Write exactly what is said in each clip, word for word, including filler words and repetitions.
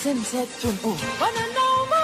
백삼사 점 오 바나나우마.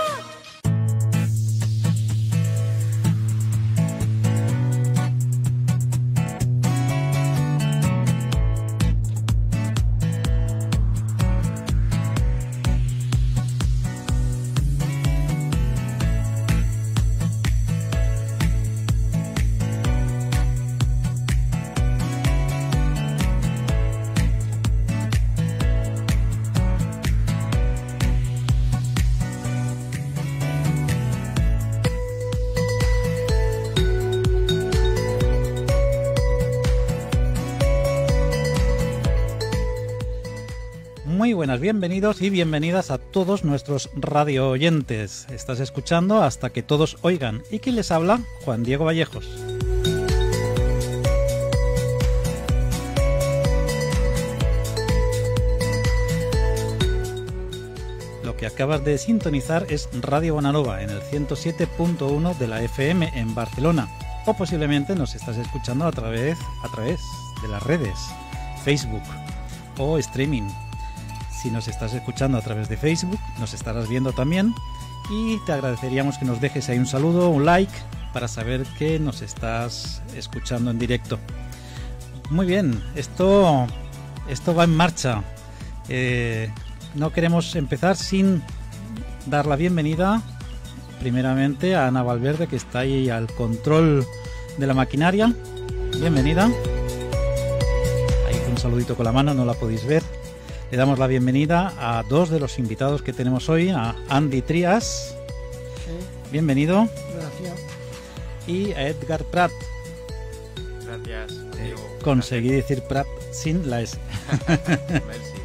Muy buenas, bienvenidos y bienvenidas a todos nuestros radio oyentes. Estás escuchando Hasta que todos oigan. ¿Y quién les habla? Juan Diego Vallejos. Lo que acabas de sintonizar es Radio Bonanova en el ciento siete punto uno de la F M en Barcelona. O posiblemente nos estás escuchando a través, a través de las redes, Facebook o streaming. Si nos estás escuchando a través de Facebook, nos estarás viendo también y te agradeceríamos que nos dejes ahí un saludo, un like, para saber que nos estás escuchando en directo. Muy bien, esto, esto va en marcha. Eh, no queremos empezar sin dar la bienvenida primeramente a Ana Valverde, que está ahí al control de la maquinaria. Bienvenida. Ahí un saludito con la mano, no la podéis ver. Le damos la bienvenida a dos de los invitados que tenemos hoy, a Andy Trias. Sí. Bienvenido. Gracias. Y a Edgar Prat. Gracias. Eh, conseguí decir Prat sin la S. Merci.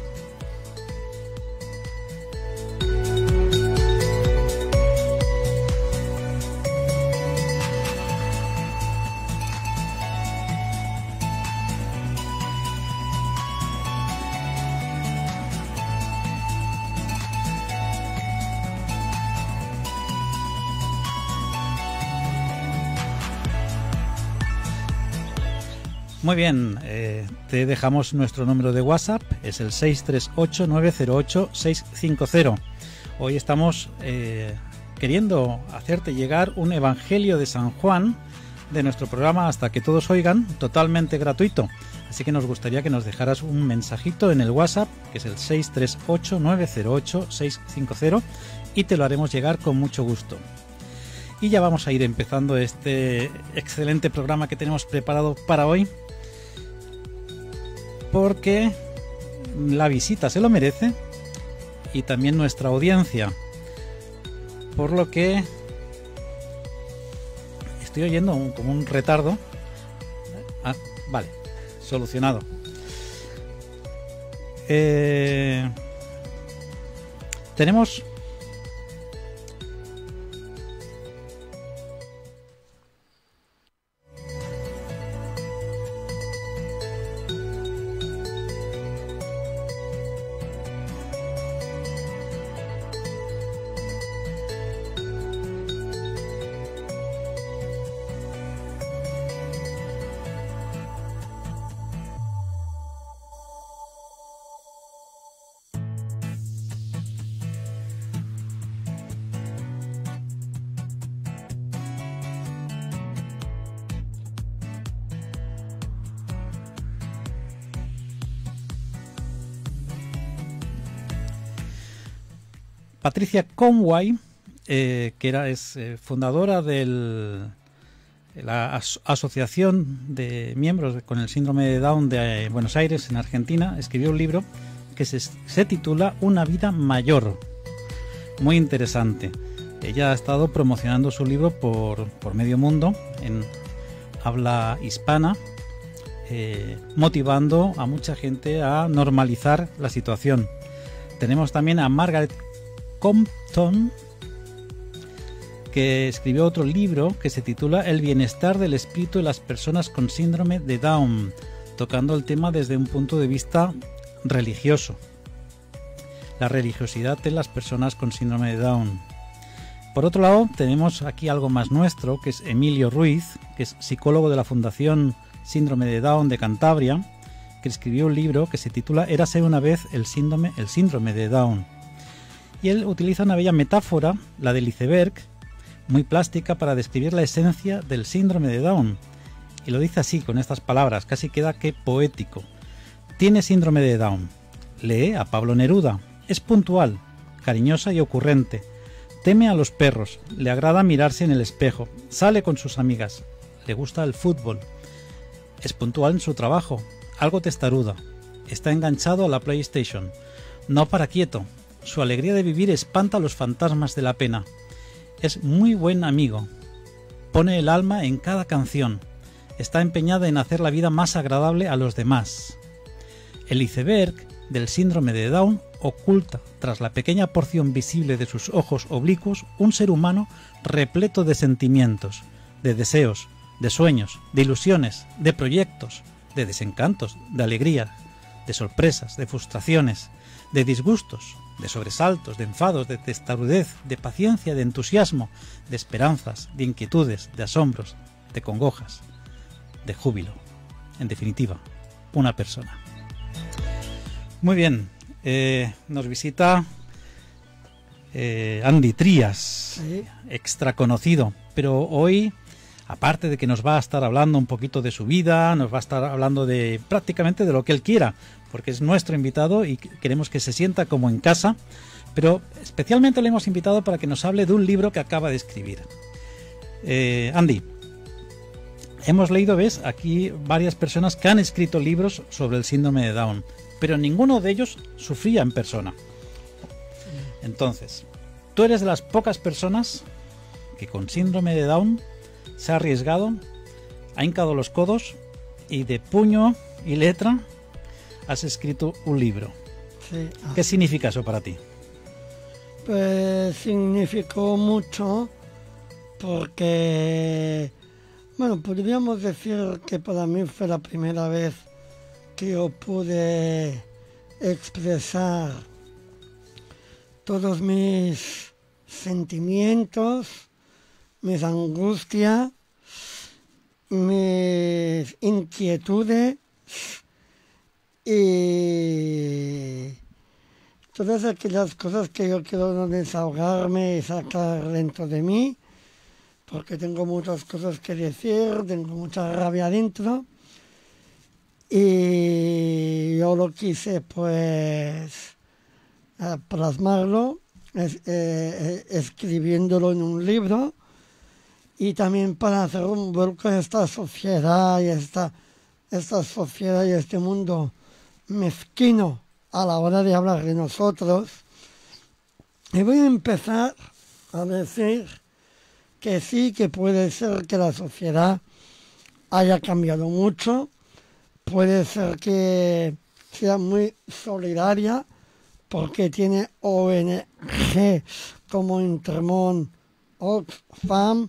Muy bien, eh, te dejamos nuestro número de WhatsApp, es el seis tres ocho nueve cero ocho seis cinco cero. Hoy estamos eh, queriendo hacerte llegar un Evangelio de San Juan de nuestro programa Hasta que todos oigan, totalmente gratuito. Así que nos gustaría que nos dejaras un mensajito en el WhatsApp, que es el seis tres ocho nueve cero ocho seis cinco cero, y te lo haremos llegar con mucho gusto. Y ya vamos a ir empezando este excelente programa que tenemos preparado para hoy, porque la visita se lo merece y también nuestra audiencia, por lo que estoy oyendo un, como un retardo. Ah, vale, solucionado. Eh, tenemos Patricia Conway, eh, que era es eh, fundadora de la as Asociación de Miembros con el Síndrome de Down de eh, Buenos Aires, en Argentina, escribió un libro que se, se titula Una vida mayor. Muy interesante. Ella ha estado promocionando su libro por, por medio mundo, en habla hispana, eh, motivando a mucha gente a normalizar la situación. Tenemos también a Margaret Compton, que escribió otro libro que se titula El bienestar del espíritu de las personas con síndrome de Down, tocando el tema desde un punto de vista religioso, la religiosidad de las personas con síndrome de Down. Por otro lado, tenemos aquí algo más nuestro, que es Emilio Ruiz, que es psicólogo de la Fundación Síndrome de Down de Cantabria, que escribió un libro que se titula Érase una vez el síndrome, el síndrome de Down. Y él utiliza una bella metáfora, la del iceberg, muy plástica, para describir la esencia del síndrome de Down. Y lo dice así, con estas palabras, casi queda que poético. Tiene síndrome de Down. Lee a Pablo Neruda. Es puntual, cariñosa y ocurrente. Teme a los perros, le agrada mirarse en el espejo, sale con sus amigas, le gusta el fútbol. Es puntual en su trabajo, algo testaruda. Está enganchado a la PlayStation. No para quieto. Su alegría de vivir espanta a los fantasmas de la pena. Es muy buen amigo. Pone el alma en cada canción. Está empeñada en hacer la vida más agradable a los demás. El iceberg del síndrome de Down oculta, tras la pequeña porción visible de sus ojos oblicuos, un ser humano repleto de sentimientos, de deseos, de sueños, de ilusiones, de proyectos, de desencantos, de alegría, de sorpresas, de frustraciones, de disgustos, de sobresaltos, de enfados, de testarudez, de paciencia, de entusiasmo, de esperanzas, de inquietudes, de asombros, de congojas, de júbilo. En definitiva, una persona. Muy bien, eh, nos visita eh, Andy Trías, Sí. extra conocido, pero hoy, aparte de que nos va a estar hablando un poquito de su vida, nos va a estar hablando de prácticamente de lo que él quiera, porque es nuestro invitado y queremos que se sienta como en casa, pero especialmente le hemos invitado para que nos hable de un libro que acaba de escribir. Eh, Andy, hemos leído, ves, aquí varias personas que han escrito libros sobre el síndrome de Down, pero ninguno de ellos sufría en persona. Entonces, tú eres de las pocas personas que con síndrome de Down se ha arriesgado, ha hincado los codos y de puño y letra has escrito un libro. Sí. ¿Qué significa eso para ti? Pues significó mucho porque, bueno, podríamos decir que para mí fue la primera vez que yo pude expresar todos mis sentimientos, mis angustias, mis inquietudes y todas aquellas cosas que yo quiero desahogarme y sacar dentro de mí, porque tengo muchas cosas que decir, tengo mucha rabia dentro. Y yo lo quise, pues, eh, plasmarlo, es, eh, escribiéndolo en un libro, y también para hacer un vuelco a esta sociedad y esta, esta sociedad y este mundo mezquino a la hora de hablar de nosotros. Y voy a empezar a decir que sí, que puede ser que la sociedad haya cambiado mucho. Puede ser que sea muy solidaria porque tiene O N G como Intermón, Oxfam,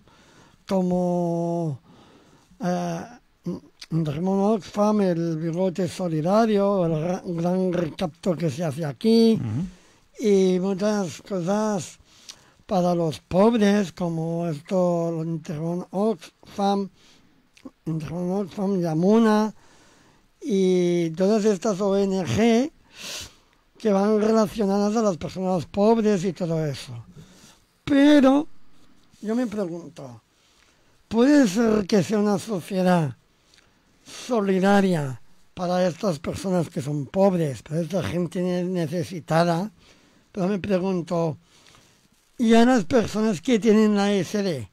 como eh, Intermón, Oxfam, el bigote solidario, el gran, gran recapto que se hace aquí, uh-huh. Y muchas cosas para los pobres como esto, Intermón, Oxfam, Intermón, Oxfam, Yamuna, y todas estas O N G que van relacionadas a las personas pobres y todo eso. Pero yo me pregunto, ¿puede ser que sea una sociedad solidaria para estas personas que son pobres, para esta gente necesitada? Pero me pregunto, ¿y a las personas que tienen la S D?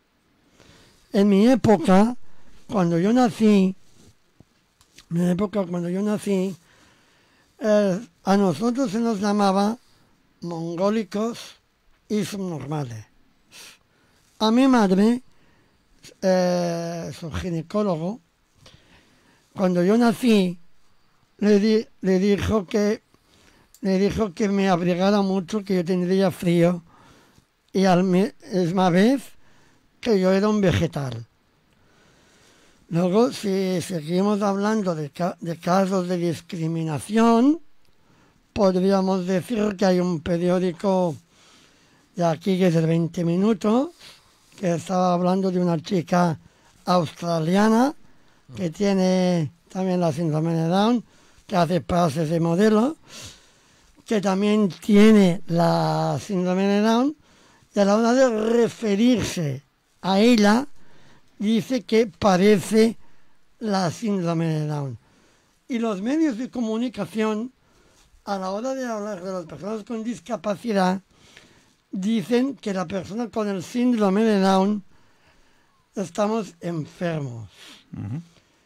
En mi época, cuando yo nací, en mi época cuando yo nací, eh, a nosotros se nos llamaba mongólicos y subnormales. A mi madre, eh, su ginecólogo, cuando yo nací, le, di, le dijo que le dijo que me abrigara mucho, que yo tendría frío, y a la misma vez que yo era un vegetal. Luego, si seguimos hablando de, ca de casos de discriminación, podríamos decir que hay un periódico de aquí que es de veinte minutos, que estaba hablando de una chica australiana que tiene también la síndrome de Down, que hace pases de modelo, que también tiene la síndrome de Down, y a la hora de referirse a ella, dice que parece la síndrome de Down. Y los medios de comunicación, a la hora de hablar de las personas con discapacidad, dicen que la persona con el síndrome de Down estamos enfermos. Uh-huh.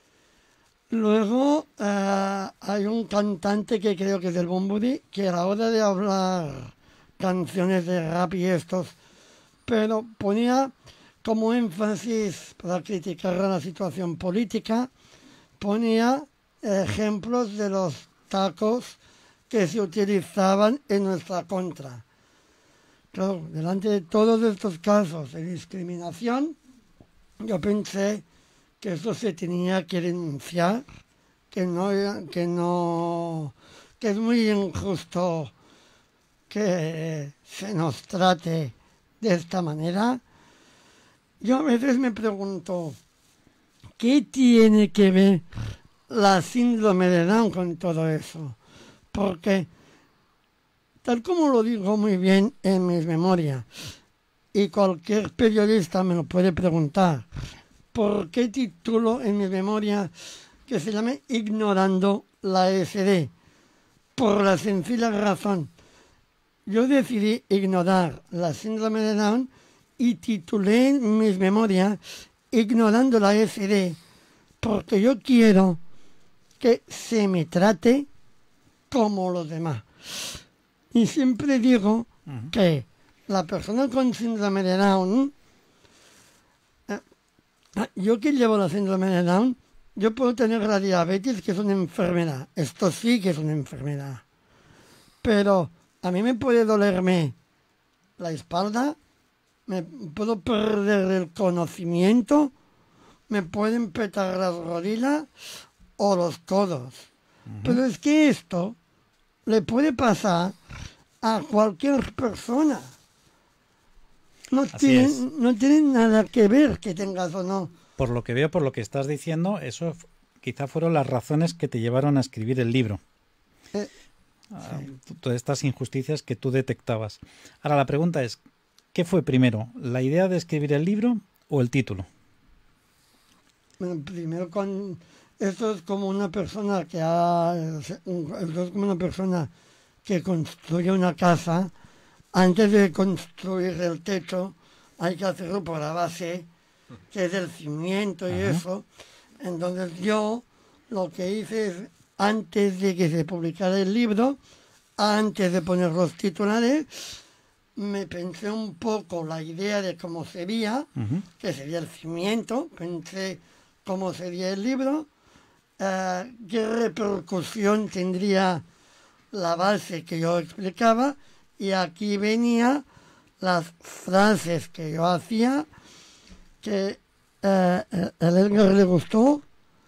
Luego uh, hay un cantante que creo que es del Bunbury, que a la hora de hablar canciones de rap y estos, pero ponía como énfasis para criticar la situación política, ponía ejemplos de los tacos que se utilizaban en nuestra contra. Claro, delante de todos estos casos de discriminación, yo pensé que eso se tenía que denunciar, que no, que no, que es muy injusto que se nos trate de esta manera. Yo a veces me pregunto, ¿qué tiene que ver la síndrome de Down con todo eso? Porque, tal como lo digo muy bien en mis memorias, y cualquier periodista me lo puede preguntar, ¿por qué titulo en mi memoria que se llame Ignorando la E S D? Por la sencilla razón, yo decidí ignorar la síndrome de Down y titulé en mis memorias Ignorando la E S D, porque yo quiero que se me trate como los demás. Y siempre digo uh-huh. que la persona con síndrome de Down, eh, yo que llevo la síndrome de Down, yo puedo tener la diabetes, que es una enfermedad. Esto sí que es una enfermedad. Pero a mí me puede dolerme la espalda, me puedo perder el conocimiento, me pueden petar las rodillas o los codos. Uh-huh. Pero es que esto le puede pasar a cualquier persona. No tiene, no tiene nada que ver que tengas o no. Por lo que veo, por lo que estás diciendo, eso f- quizá fueron las razones que te llevaron a escribir el libro. Eh, ah, sí. Todas estas injusticias que tú detectabas. Ahora la pregunta es, ¿qué fue primero? ¿La idea de escribir el libro o el título? Bueno, primero con... Esto es como una persona que ha... Esto es como una persona que construye una casa. Antes de construir el techo, hay que hacerlo por la base, que es el cimiento y Ajá. eso. Entonces yo lo que hice es, antes de que se publicara el libro, antes de poner los titulares, me pensé un poco la idea de cómo sería, uh-huh. que sería el cimiento, pensé cómo sería el libro, uh, qué repercusión tendría la base que yo explicaba, y aquí venía las frases que yo hacía, que eh, a Edgar le gustó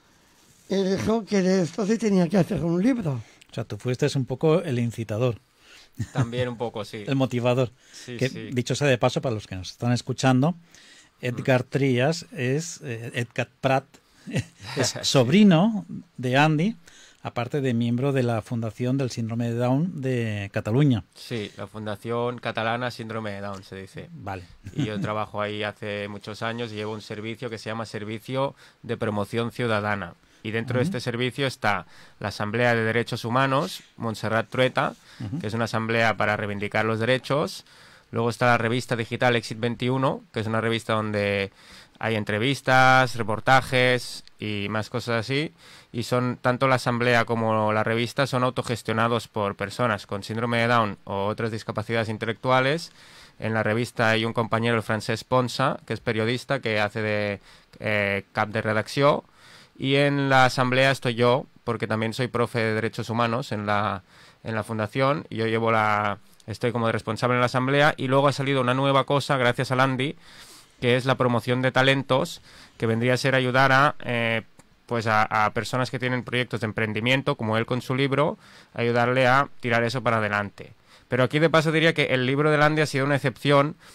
y dijo que de esto se tenía que hacer un libro. O sea, tú fuiste un poco el incitador. También un poco, sí. El motivador. Sí, que, sí. Dicho sea de paso, para los que nos están escuchando, Edgar mm. Trías es, eh, Edgar Prat, es sobrino de Andy, aparte de miembro de la Fundación del Síndrome de Down de Cataluña. Sí, la Fundación Catalana Síndrome de Down se dice. Vale. Y yo trabajo ahí hace muchos años y llevo un servicio que se llama Servicio de Promoción Ciudadana. Y dentro uh-huh. de este servicio está la Asamblea de Derechos Humanos, Montserrat Trueta, uh-huh. que es una asamblea para reivindicar los derechos. Luego está la revista digital Exit veintiuno, que es una revista donde hay entrevistas, reportajes y más cosas así. Y son tanto la asamblea como la revista son autogestionados por personas con síndrome de Down o otras discapacidades intelectuales. En la revista hay un compañero, el Francesc Ponsa, que es periodista, que hace de eh, cap de redacció. Y en la asamblea estoy yo, porque también soy profe de Derechos Humanos en la, en la fundación. Y yo llevo la... Estoy como de responsable en la asamblea. Y luego ha salido una nueva cosa, gracias a Andy, que es la promoción de talentos, que vendría a ser ayudar a... Eh, pues a, a personas que tienen proyectos de emprendimiento, como él con su libro, ayudarle a tirar eso para adelante. Pero aquí de paso diría que el libro de Andy ha sido una excepción,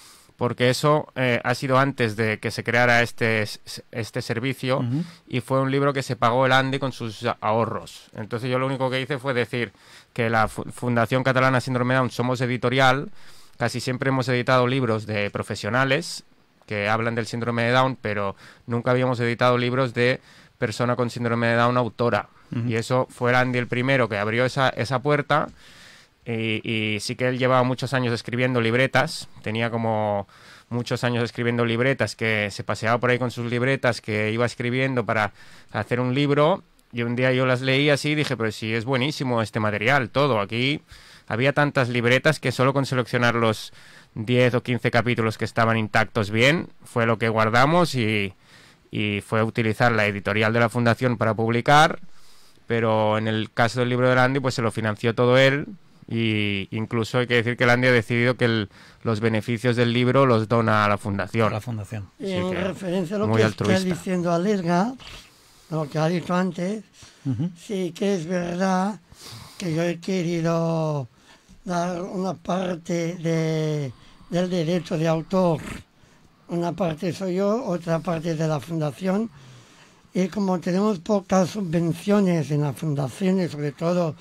porque eso eh, ha sido antes de que se creara este, este servicio, uh-huh. y fue un libro que se pagó el Andy con sus ahorros. Entonces yo lo único que hice fue decir que la Fundación Catalana Síndrome de Down somos editorial, casi siempre hemos editado libros de profesionales que hablan del síndrome de Down, pero nunca habíamos editado libros de persona con síndrome de Down autora. Uh-huh. Y eso fue Andy el primero que abrió esa, esa puerta, y, y sí que él llevaba muchos años escribiendo libretas, tenía como muchos años escribiendo libretas, que se paseaba por ahí con sus libretas, que iba escribiendo para hacer un libro, y un día yo las leí así y dije, pero sí, es buenísimo este material, todo. Aquí había tantas libretas que solo con seleccionar los diez o quince capítulos que estaban intactos bien, fue lo que guardamos, y, y fue utilizar la editorial de la Fundación para publicar, pero en el caso del libro de Andy, pues se lo financió todo él, y incluso hay que decir que Andy ha decidido que el, los beneficios del libro los dona a la Fundación. A la Fundación. Y sí, en referencia a lo muy que altruista. está diciendo Alerga, lo que ha dicho antes, uh-huh. sí que es verdad que yo he querido dar una parte de, del derecho de autor. Una parte soy yo, otra parte de la Fundación. Y como tenemos pocas subvenciones en la Fundación, y sobre todo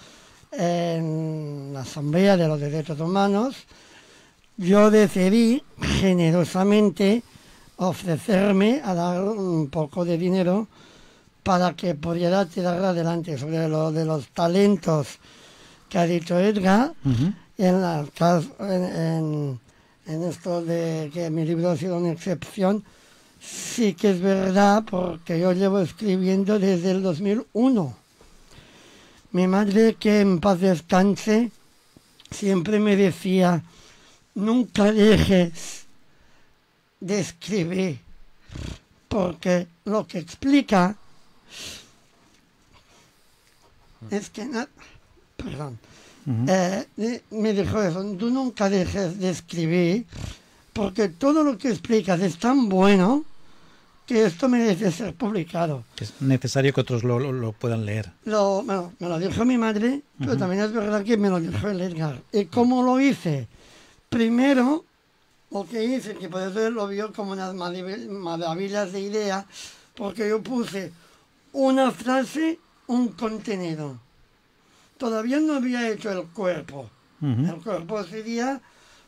en la Asamblea de los Derechos Humanos, yo decidí generosamente ofrecerme a dar un poco de dinero para que pudiera tirar adelante sobre lo de los talentos que ha dicho Edgar. Uh-huh. en, la, en, en, en esto de que mi libro ha sido una excepción, sí que es verdad, porque yo llevo escribiendo desde el dos mil uno. Mi madre, que en paz descanse, siempre me decía, nunca dejes de escribir, porque lo que explica es que... No, perdón. Uh-huh. eh, me dijo eso, tú nunca dejes de escribir, porque todo lo que explicas es tan bueno que esto merece ser publicado. Es necesario que otros lo, lo, lo puedan leer. Lo, me, lo, me lo dijo mi madre, uh-huh. pero también es verdad que me lo dijo el Edgar. ¿Y cómo lo hice? Primero, lo que hice, que por eso él lo vio como unas maravillas de idea, porque yo puse una frase, un contenido. Todavía no había hecho el cuerpo. Uh-huh. El cuerpo sería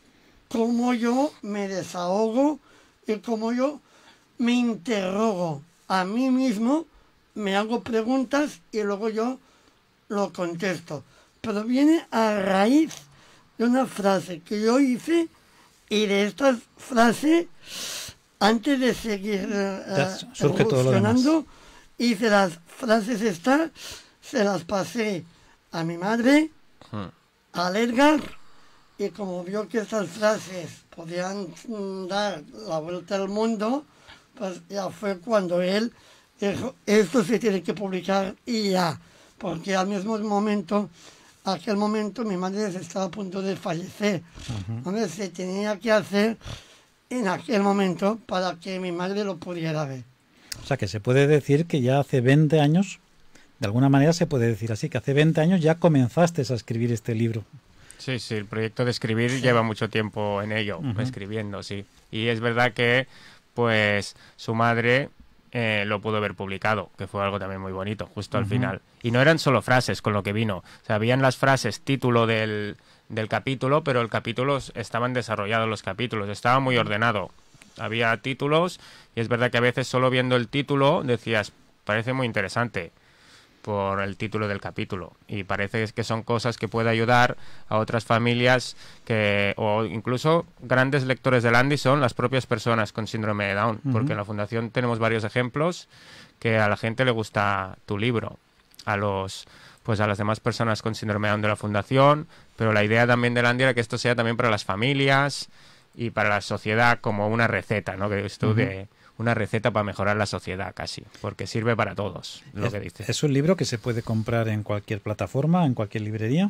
cómo yo me desahogo y cómo yo me interrogo a mí mismo, me hago preguntas y luego yo lo contesto. Pero viene a raíz de una frase que yo hice, y de esta frase, antes de seguir uh, evolucionando, hice las frases estas, se las pasé a mi madre, hmm. a Edgar, y como vio que estas frases podían dar la vuelta al mundo, pues ya fue cuando él dijo, esto se tiene que publicar y ya, porque al mismo momento, aquel momento mi madre estaba a punto de fallecer, uh-huh. entonces se tenía que hacer en aquel momento para que mi madre lo pudiera ver. O sea que se puede decir que ya hace veinte años, de alguna manera se puede decir así, que hace veinte años ya comenzaste a escribir este libro. Sí, sí, el proyecto de escribir sí. lleva mucho tiempo en ello, uh-huh. escribiendo, sí. Y es verdad que, pues, su madre eh, lo pudo ver publicado, que fue algo también muy bonito, justo uh-huh. al final. Y no eran solo frases con lo que vino, o sea, habían las frases, título del, del capítulo, pero el capítulo estaban desarrollados los capítulos, estaba muy ordenado. Había títulos, y es verdad que a veces solo viendo el título decías, parece muy interesante, por el título del capítulo, y parece que son cosas que puede ayudar a otras familias que, o incluso grandes lectores del Andy son las propias personas con síndrome de Down, uh-huh. porque en la Fundación tenemos varios ejemplos que a la gente le gusta tu libro, a los pues a las demás personas con síndrome de Down de la Fundación, pero la idea también del Andy era que esto sea también para las familias y para la sociedad como una receta, ¿no? Que esto uh-huh. de una receta para mejorar la sociedad casi, porque sirve para todos, lo es, que dice. ¿Es un libro que se puede comprar en cualquier plataforma, en cualquier librería?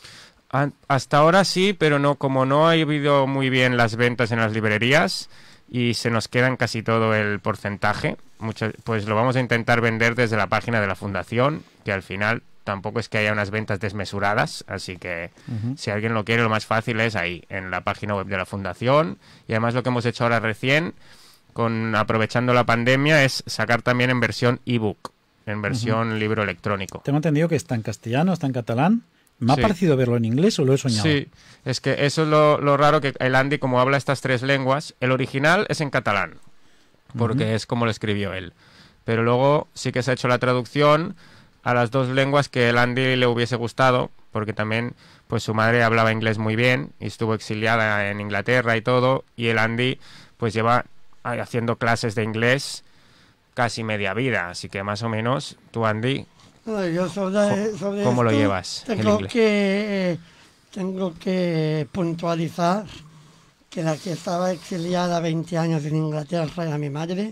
A, hasta ahora sí, pero no, como no ha habido muy bien las ventas en las librerías y se nos queda en casi todo el porcentaje, mucho, pues lo vamos a intentar vender desde la página de la Fundación, que al final tampoco es que haya unas ventas desmesuradas, así que Ujú. si alguien lo quiere, lo más fácil es ahí, en la página web de la Fundación. Y además lo que hemos hecho ahora recién, con aprovechando la pandemia, es sacar también en versión ebook, en versión libro electrónico. Tengo entendido que está en castellano, está en catalán. Me ha Sí. parecido verlo en inglés o lo he soñado. Sí, es que eso es lo, lo raro, que el Andy, como habla estas tres lenguas, el original es en catalán, porque Ujú. es como lo escribió él. Pero luego sí que se ha hecho la traducción a las dos lenguas que el Andy le hubiese gustado, porque también pues su madre hablaba inglés muy bien y estuvo exiliada en Inglaterra y todo, y el Andy pues lleva haciendo clases de inglés casi media vida, así que más o menos tú, Andy, Bueno, yo sobre, sobre ¿cómo lo esto llevas, el Tengo inglés? que, tengo que puntualizar que la que estaba exiliada veinte años en Inglaterra era mi madre.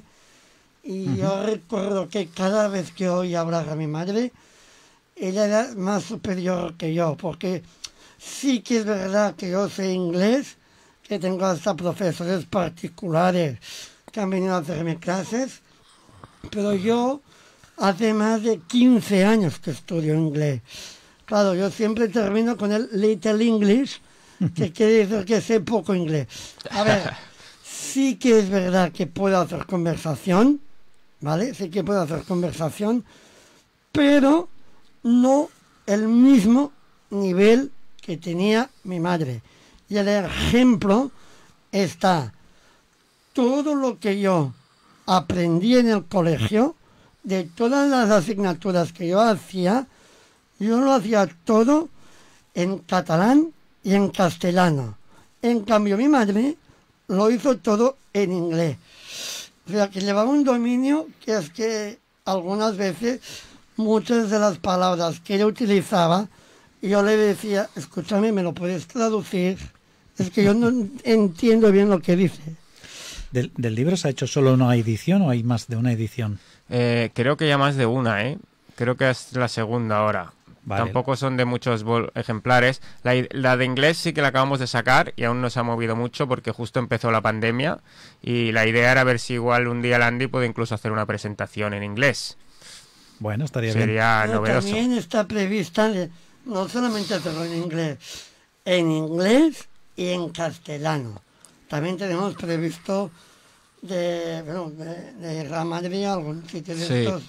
Y yo recuerdo que cada vez que oía hablar a mi madre, ella era más superior que yo, porque sí que es verdad que yo sé inglés, que tengo hasta profesores particulares que han venido a hacerme clases, pero yo hace más de quince años que estudio inglés. Claro, yo siempre termino con el little English, que quiere decir que sé poco inglés. A ver, sí que es verdad que puedo hacer conversación, ¿vale? Sí que puedo hacer conversación, pero no el mismo nivel que tenía mi madre. Y el ejemplo está todo lo que yo aprendí en el colegio, de todas las asignaturas que yo hacía, yo lo hacía todo en catalán y en castellano. En cambio, mi madre lo hizo todo en inglés. O sea, que llevaba un dominio que es que algunas veces muchas de las palabras que ella utilizaba, yo le decía, escúchame, ¿me lo puedes traducir? Es que yo no entiendo bien lo que dice. ¿Del, del libro se ha hecho solo una edición o hay más de una edición? Eh, creo que ya más de una, ¿eh? Creo que es la segunda ahora. Vale. Tampoco son de muchos vol- ejemplares. La, i- la de inglés sí que la acabamos de sacar y aún no se ha movido mucho porque justo empezó la pandemia y la idea era ver si igual un día el Andy puede incluso hacer una presentación en inglés. Bueno, estaría bien. Sería Pero novedoso. también está prevista eh, no solamente hacerlo en inglés, en inglés y en castellano. También tenemos previsto de, bueno, de, de Real Madrid algún sitio de Sí. estos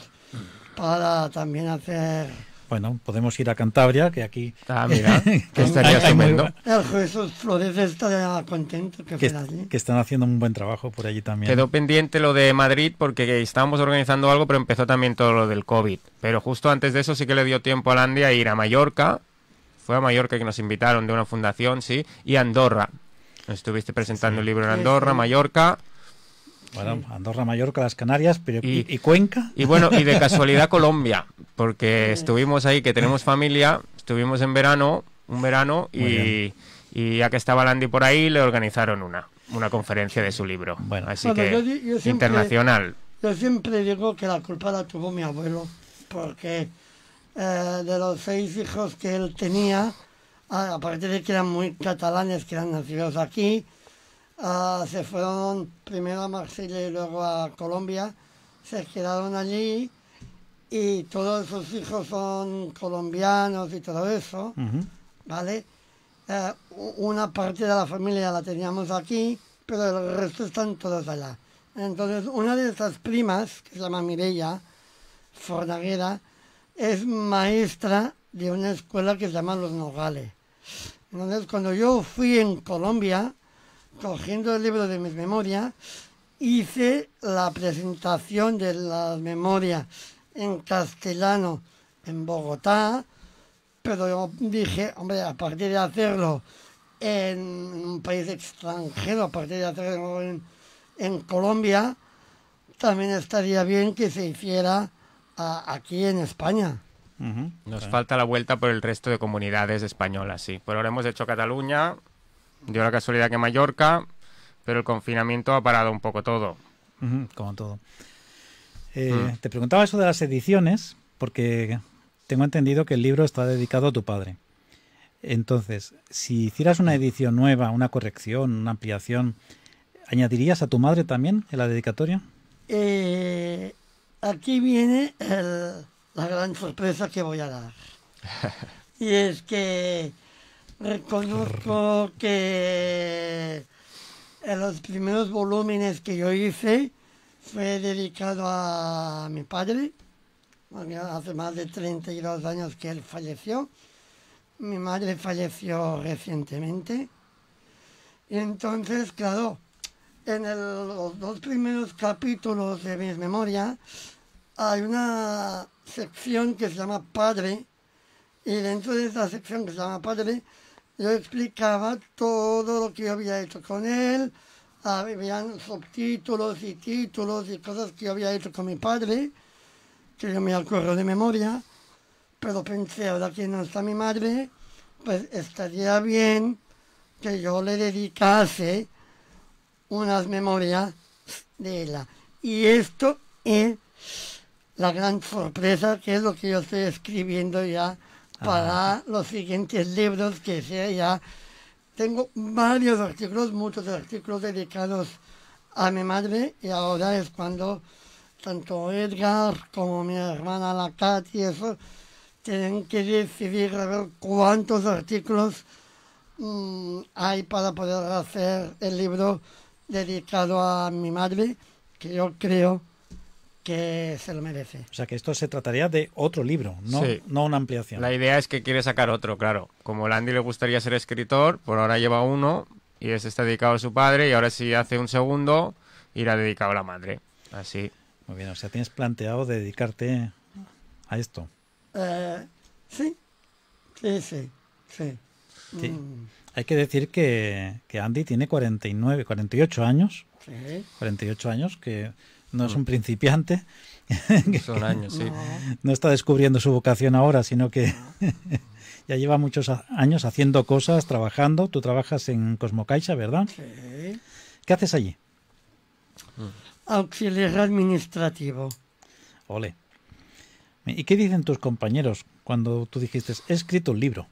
para también hacer Bueno, podemos ir a Cantabria, que aquí... Ah, mira, que estaría hay- hay muy estupendo. bu- el Jesús Flores estaría contento que que, fuera allí. que están haciendo un buen trabajo por allí también. Quedó pendiente lo de Madrid porque estábamos organizando algo, pero empezó también todo lo del COVID. Pero justo antes de eso sí que le dio tiempo a Andy a ir a Mallorca. Fue a Mallorca que nos invitaron de una fundación, sí, y a Andorra. Estuviste presentando el libro en Sí, Andorra, sí. Mallorca. Bueno, Andorra, Mallorca, las Canarias, pero Y- ¿y, y Cuenca? Y bueno, y de casualidad Colombia, porque estuvimos ahí, que tenemos familia, estuvimos en verano, un verano, Muy y, bien. y ya que estaba Andy por ahí, le organizaron una, una conferencia de su libro. Bueno. Así Bueno, que, yo di- yo siempre- internacional. Yo siempre digo que la culpa la tuvo mi abuelo, porque eh, de los seis hijos que él tenía, a- aparte de que eran muy catalanes, que eran nacidos aquí, ah, se fueron primero a Marsella y luego a Colombia, se quedaron allí y todos sus hijos son colombianos y todo eso, Ujú. ¿vale? Eh, u- una parte de la familia la teníamos aquí, pero el resto están todos allá. Entonces, una de esas primas, que se llama Mireia Fornaguera, es maestra de una escuela que se llama Los Nogales. Entonces, cuando yo fui en Colombia, cogiendo el libro de mis memorias, hice la presentación de las memorias en castellano en Bogotá, pero yo dije, hombre, aparte de hacerlo en un país extranjero, aparte de hacerlo en, en Colombia, también estaría bien que se hiciera a- aquí en España. Ujú. Nos Claro. falta la vuelta por el resto de comunidades españolas, sí. Por ahora hemos hecho Cataluña, dio la casualidad que Mallorca, pero el confinamiento ha parado un poco todo. Ujú, como todo. Eh, Mm. Te preguntaba eso de las ediciones, porque tengo entendido que el libro está dedicado a tu padre. Entonces, si hicieras una edición nueva, una corrección, una ampliación, ¿añadirías a tu madre también en la dedicatoria? Eh, aquí viene el- la gran sorpresa que voy a dar. Y es que reconozco que en los primeros volúmenes que yo hice fue dedicado a mi padre, porque hace más de treinta y dos años que él falleció. Mi madre falleció recientemente. Y entonces, claro, en el, los dos primeros capítulos de mis memorias hay una sección que se llama Padre, y dentro de esa sección que se llama Padre, yo explicaba todo lo que yo había hecho con él, habían subtítulos y títulos y cosas que yo había hecho con mi padre, que yo me acuerdo de memoria, pero pensé, ahora que no está mi madre, pues estaría bien que yo le dedicase unas memorias de ella. Y esto es la gran sorpresa, que es lo que yo estoy escribiendo ya para ah. los siguientes libros, que sea ya... Tengo varios artículos, muchos artículos dedicados a mi madre, y ahora es cuando tanto Edgar como mi hermana la Katy y eso tienen que decidir a ver cuántos artículos mmm, hay para poder hacer el libro dedicado a mi madre, que yo creo que se lo merece. O sea que esto se trataría de otro libro, no, sí. no una ampliación. La idea es que quiere sacar otro, claro. Como a Andy le gustaría ser escritor, por ahora lleva uno y ese está dedicado a su padre, y ahora si hace un segundo irá dedicado a la madre. Así. Muy bien, o sea, tienes planteado dedicarte a esto. Eh, sí, sí, sí, sí. sí. Mm. Hay que decir que, que Andy tiene cuarenta y nueve, cuarenta y ocho años. Sí. cuarenta y ocho años, que no es un principiante. Son años, sí. No. No está descubriendo su vocación ahora, sino que ya lleva muchos años haciendo cosas, trabajando. Tú trabajas en Cosmocaixa, ¿verdad? Sí. ¿Qué haces allí? Auxiliar administrativo. Ole. ¿Y qué dicen tus compañeros cuando tú dijiste, he escrito un libro?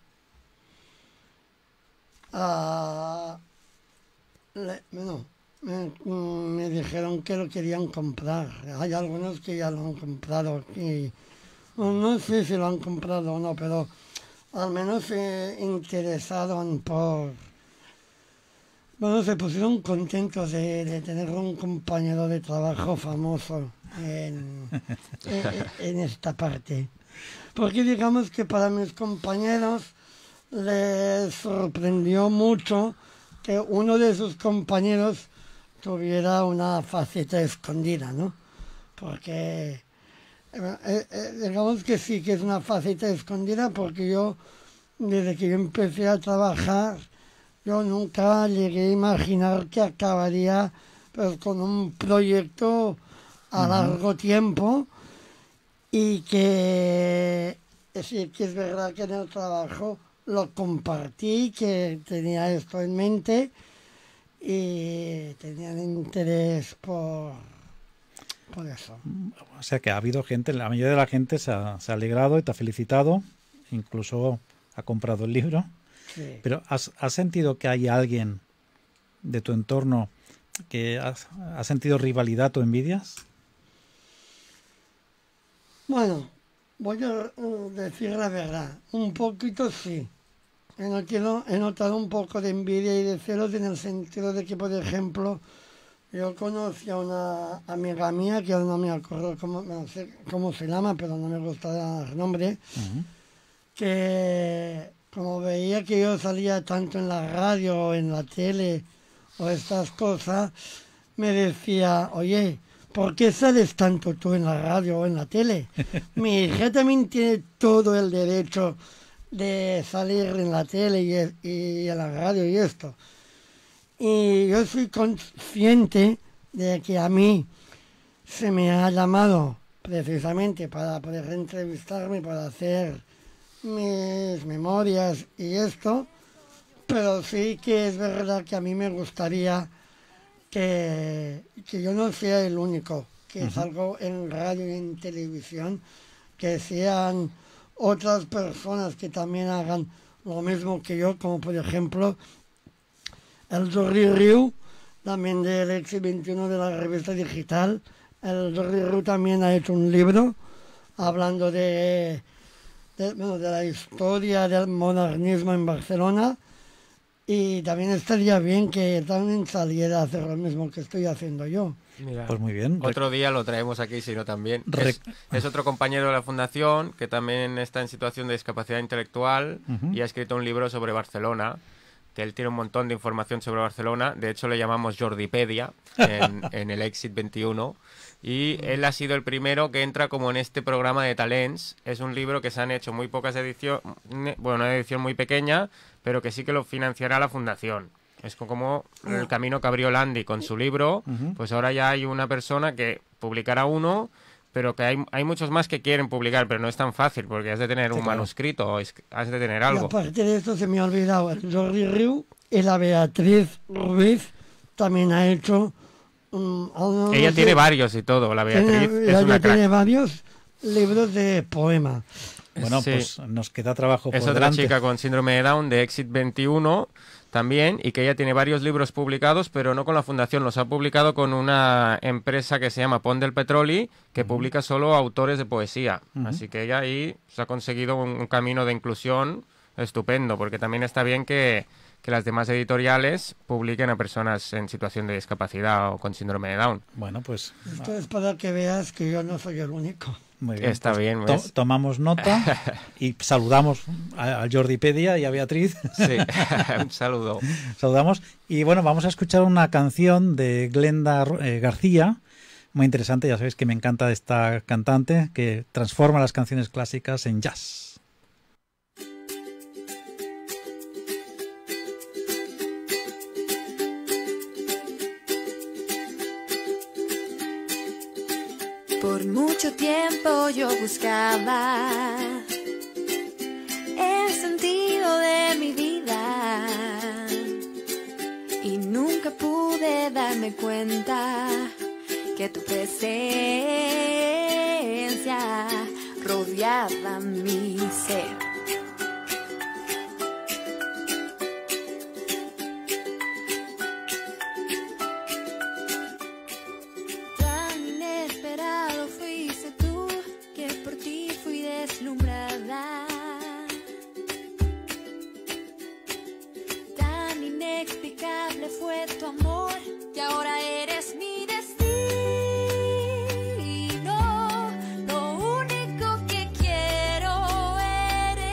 Ah, le, no, me, me dijeron que lo querían comprar. Hay algunos que ya lo han comprado y no, no sé si lo han comprado o no, pero al menos se interesaron por... Bueno, se pusieron contentos de, de tener un compañero de trabajo famoso en, en, en esta parte. Porque digamos que para mis compañeros les sorprendió mucho que uno de sus compañeros tuviera una faceta escondida, ¿no? Porque eh, eh, digamos que sí que es una faceta escondida, porque yo, desde que yo empecé a trabajar, yo nunca llegué a imaginar que acabaría pues, con un proyecto a uh-huh. largo tiempo, y que sí que es verdad que en el trabajo lo compartí, que tenía esto en mente y tenían interés por, por eso. O sea que ha habido gente, la mayoría de la gente se ha, se ha alegrado y te ha felicitado, incluso ha comprado el libro. Sí. Pero ¿has, has sentido que hay alguien de tu entorno que has, has sentido rivalidad o envidias? Bueno, voy a decir la verdad, un poquito sí. He notado, he notado un poco de envidia y de celos, en el sentido de que, por ejemplo, yo conocí a una amiga mía, que no me acuerdo cómo, no sé cómo se llama, pero no me gusta dar nombre, uh-huh. que como veía que yo salía tanto en la radio o en la tele o estas cosas, me decía, oye, ¿por qué sales tanto tú en la radio o en la tele? Mi hija también tiene todo el derecho de salir en la tele y, y en la radio y esto. Y yo soy consciente de que a mí se me ha llamado precisamente para poder entrevistarme, para hacer mis memorias y esto, pero sí que es verdad que a mí me gustaría que, que yo no sea el único que uh-huh. salgo en radio y en televisión, que sean otras personas que también hagan lo mismo que yo, como por ejemplo el Jordi Riu, también del X veintiuno de la revista digital. El Jordi Riu también ha hecho un libro hablando de de, bueno, de la historia del modernismo en Barcelona. Y también estaría bien que también saliera a hacer lo mismo que estoy haciendo yo. Mira, pues muy bien. Otro día lo traemos aquí, si no también. Re... Es, es otro compañero de la Fundación que también está en situación de discapacidad intelectual uh-huh. y ha escrito un libro sobre Barcelona, que él tiene un montón de información sobre Barcelona. De hecho, le llamamos Jordipedia en, en el Exit veintiuno. Y él ha sido el primero que entra como en este programa de Talents. Es un libro que se han hecho muy pocas ediciones, bueno, una edición muy pequeña, pero que sí que lo financiará la Fundación. Es como el camino que abrió Landi con su libro, uh-huh. pues ahora ya hay una persona que publicará uno, pero que hay, hay muchos más que quieren publicar, pero no es tan fácil, porque has de tener sí, un claro. manuscrito, has de tener algo. Y aparte de esto se me ha olvidado, el Jordi Riu y la Beatriz Ruiz también ha hecho... Um, no, ella no tiene sé, varios y todo, la Beatriz tiene, es ella una tiene crack. varios libros de poema. Bueno, sí. pues nos queda trabajo por Es otra delante. chica con síndrome de Down de Exit veintiuno también, y que ella tiene varios libros publicados, pero no con la Fundación, los ha publicado con una empresa que se llama Pont del Petroli, que uh-huh. publica solo autores de poesía. Uh-huh. Así que ella ahí se ha conseguido un, un camino de inclusión estupendo, porque también está bien que... que las demás editoriales publiquen a personas en situación de discapacidad o con síndrome de Down. Bueno, pues... Esto es para que veas que yo no soy el único. Muy bien. Está pues bien, to ¿ves? Tomamos nota y saludamos a, a Jordipedia y a Beatriz. Sí, un saludo. Saludamos. Y bueno, vamos a escuchar una canción de Glenda eh, García, muy interesante. Ya sabéis que me encanta esta cantante que transforma las canciones clásicas en jazz. Por mucho tiempo yo buscaba el sentido de mi vida y nunca pude darme cuenta que tu presencia rodeaba mi ser. Tan inexplicable fue tu amor que ahora eres mi destino. Lo único que quiero eres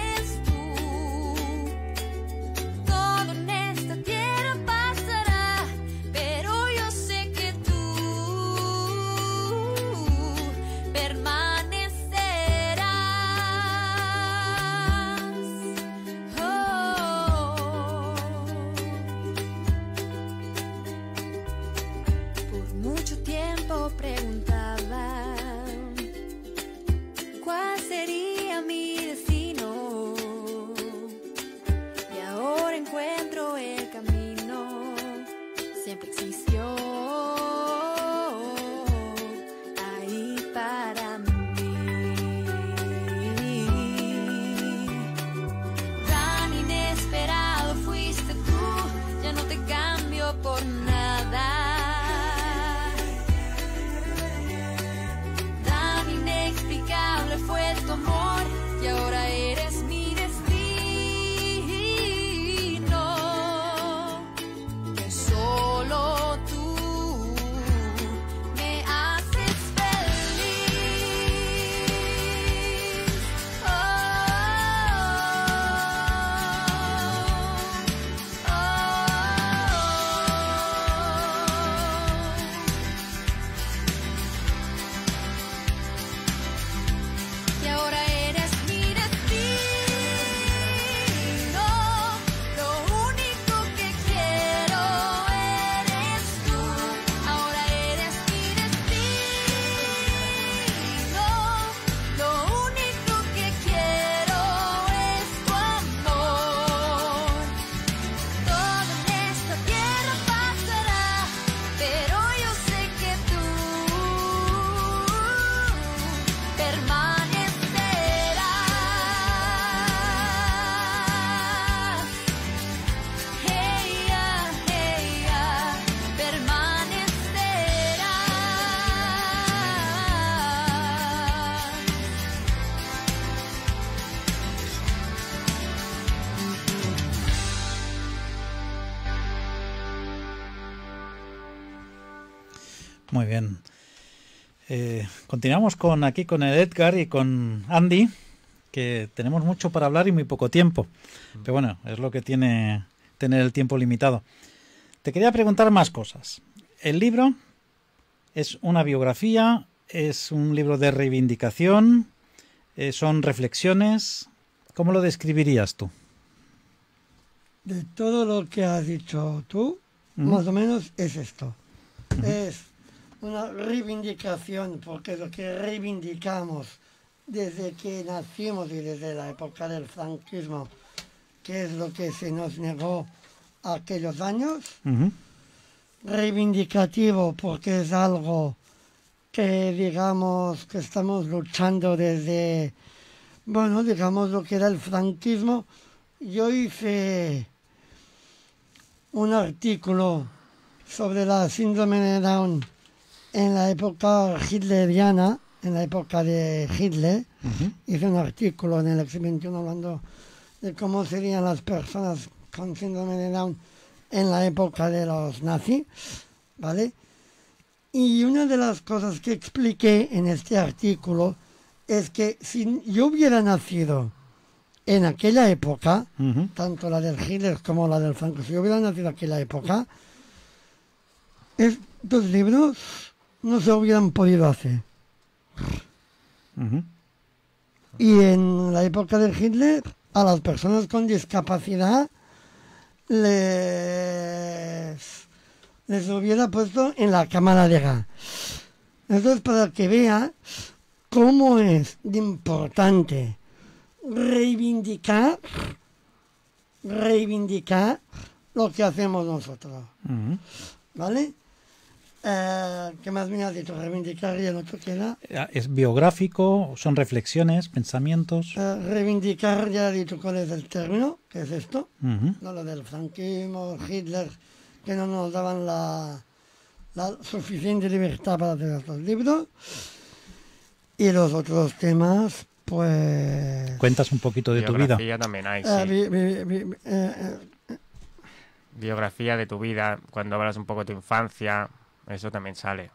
Muy bien. Eh, continuamos con aquí con el Edgar y con Andy, que tenemos mucho para hablar y muy poco tiempo. Pero bueno, es lo que tiene tener el tiempo limitado. Te quería preguntar más cosas. El libro es una biografía, es un libro de reivindicación, eh, son reflexiones. ¿Cómo lo describirías tú? De todo lo que has dicho tú, Mm. más o menos es esto. Ujú. Es una reivindicación, porque lo que reivindicamos desde que nacimos y desde la época del franquismo, que es lo que se nos negó aquellos años. Ujú. Reivindicativo porque es algo que digamos que estamos luchando desde, bueno, digamos lo que era el franquismo. Yo hice un artículo sobre la síndrome de Down en la época hitleriana, en la época de Hitler. Ujú. Hice un artículo en el Ex veintiuno hablando de cómo serían las personas con síndrome de Down en la época de los nazis, ¿vale? Y una de las cosas que expliqué en este artículo es que si yo hubiera nacido en aquella época, Ujú. tanto la del Hitler como la del Franco, si yo hubiera nacido en aquella época, estos libros no se hubieran podido hacer. Ujú. Y en la época de Hitler, a las personas con discapacidad les, les hubiera puesto en la cámara de gas. Esto es para que vea cómo es de importante reivindicar, reivindicar lo que hacemos nosotros. Ujú. ¿Vale? Eh, ¿Qué más me has dicho? Reivindicar y el otro que era. Es biográfico, son reflexiones, pensamientos. Eh, reivindicar, ya he dicho cuál es el término, que es esto. Ujú. No lo del franquismo, Hitler, que no nos daban la, la suficiente libertad para hacer estos libros. Y los otros temas, pues... Cuentas un poquito de tu vida. Biografía también hay, sí. eh, vi- vi- vi- eh, eh, Biografía de tu vida, cuando hablas un poco de tu infancia, eso también sale.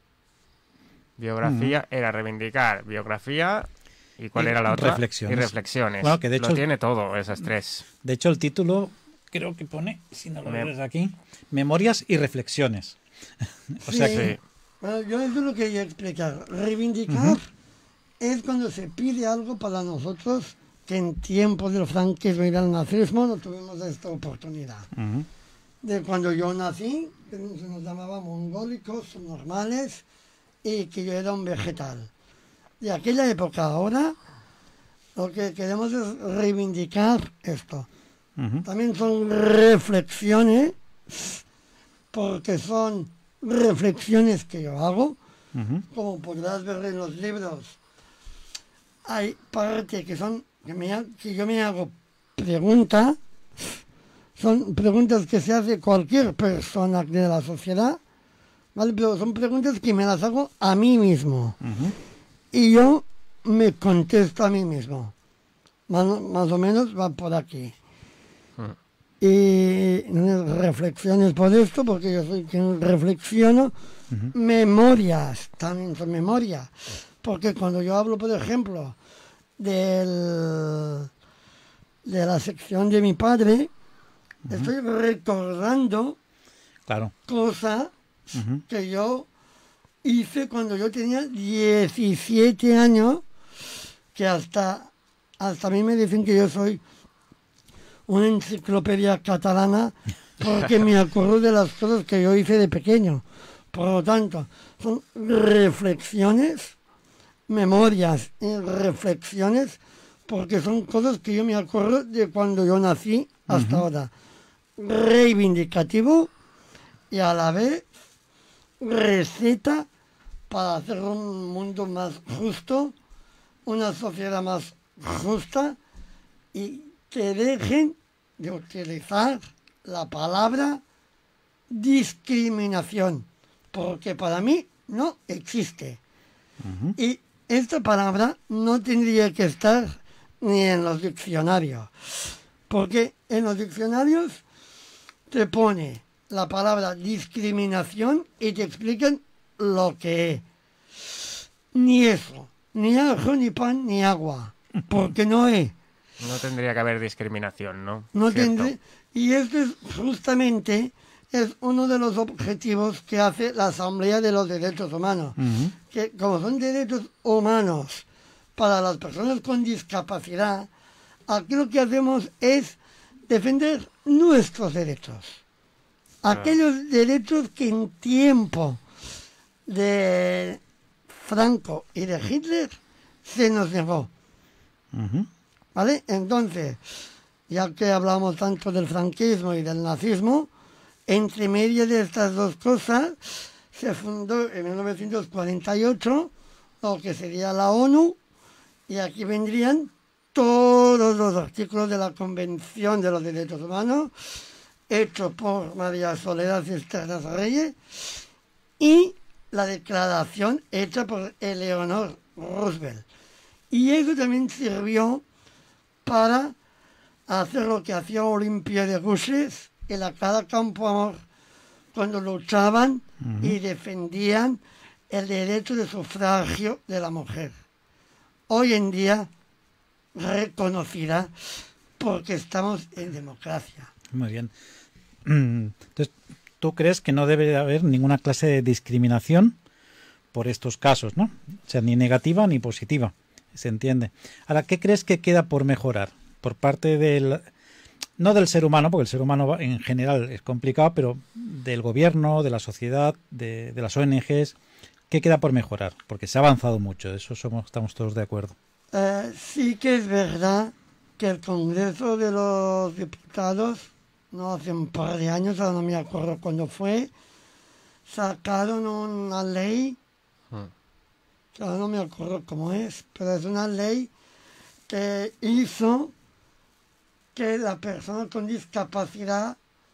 Biografía era reivindicar, biografía, ¿y cuál Y era la otra? reflexiones. Y reflexiones. Bueno, que de hecho- Lo tiene todo, esas tres. De hecho, el título creo que pone, si no lo Me- ves aquí, Memorias y reflexiones. O sea Sí. que... Sí. bueno, yo eso lo quería explicar. Reivindicar es cuando se pide algo para nosotros que en tiempos del franquismo y del nazismo no tuvimos esta oportunidad. Ujú. De cuando yo nací, que se nos llamaba mongólicos, normales, y que yo era un vegetal. De aquella época a ahora, lo que queremos es reivindicar esto. Ujú. También son reflexiones, porque son reflexiones que yo hago, Ujú. como podrás ver en los libros. Hay partes que son que, me ha- que yo me hago preguntas, son preguntas que se hace cualquier persona de la sociedad, ¿vale? Pero son preguntas que me las hago a mí mismo Ujú. y yo me contesto a mí mismo. Más, o- más o menos va por aquí. Mm. Y unas reflexiones por esto, porque yo soy quien reflexiono. Ujú. Memorias, también son memorias. Porque cuando yo hablo, por ejemplo, del, de la sección de mi padre, estoy recordando Claro. cosas Ujú. que yo hice cuando yo tenía diecisiete años, que hasta, hasta a mí me dicen que yo soy una enciclopedia catalana porque me acuerdo de las cosas que yo hice de pequeño. Por lo tanto, son reflexiones, memorias y reflexiones, porque son cosas que yo me acuerdo de cuando yo nací hasta ahora. Reivindicativo y a la vez receta para hacer un mundo más justo, una sociedad más justa y que dejen de utilizar la palabra discriminación, porque para mí no existe. Ujú. Y esta palabra no tendría que estar ni en los diccionarios, porque en los diccionarios te pone la palabra discriminación y te explican lo que es. Ni eso, ni ajo, ni pan, ni agua, porque no es. No tendría que haber discriminación, ¿no? No Cierto. tendría, y este es justamente es uno de los objetivos que hace la Asamblea de los Derechos Humanos, Ujú. que como son derechos humanos para las personas con discapacidad, aquí lo que hacemos es defender nuestros derechos. Aquellos derechos que en tiempo de Franco y de Hitler se nos negó. Ujú. ¿Vale? Entonces, ya que hablamos tanto del franquismo y del nazismo, entre medio de estas dos cosas se fundó en mil novecientos cuarenta y ocho lo que sería la ONU, y aquí vendrían todos los artículos de la Convención de los Derechos Humanos, hecho por María Soledad Cisternas Reyes, y la declaración hecha por Eleanor Roosevelt. Y eso también sirvió para hacer lo que hacía Olimpia de Gouges en la Casa Campo Amor, cuando luchaban uh-huh. y defendían el derecho de sufragio de la mujer. Hoy en día reconocida porque estamos en democracia. Muy bien. Entonces, ¿tú crees que no debe haber ninguna clase de discriminación por estos casos, ¿no? O sea, ni negativa ni positiva. Se entiende. Ahora, ¿qué crees que queda por mejorar? Por parte del... No del ser humano, porque el ser humano en general es complicado, pero del gobierno, de la sociedad, de, de las O N Ges, ¿qué queda por mejorar? Porque se ha avanzado mucho, de eso somos, estamos todos de acuerdo. Eh, sí que es verdad que el Congreso de los Diputados, no hace un par de años, ahora no me acuerdo cuándo fue, sacaron una ley, que ahora no me acuerdo cómo es, pero es una ley que hizo que la persona con discapacidad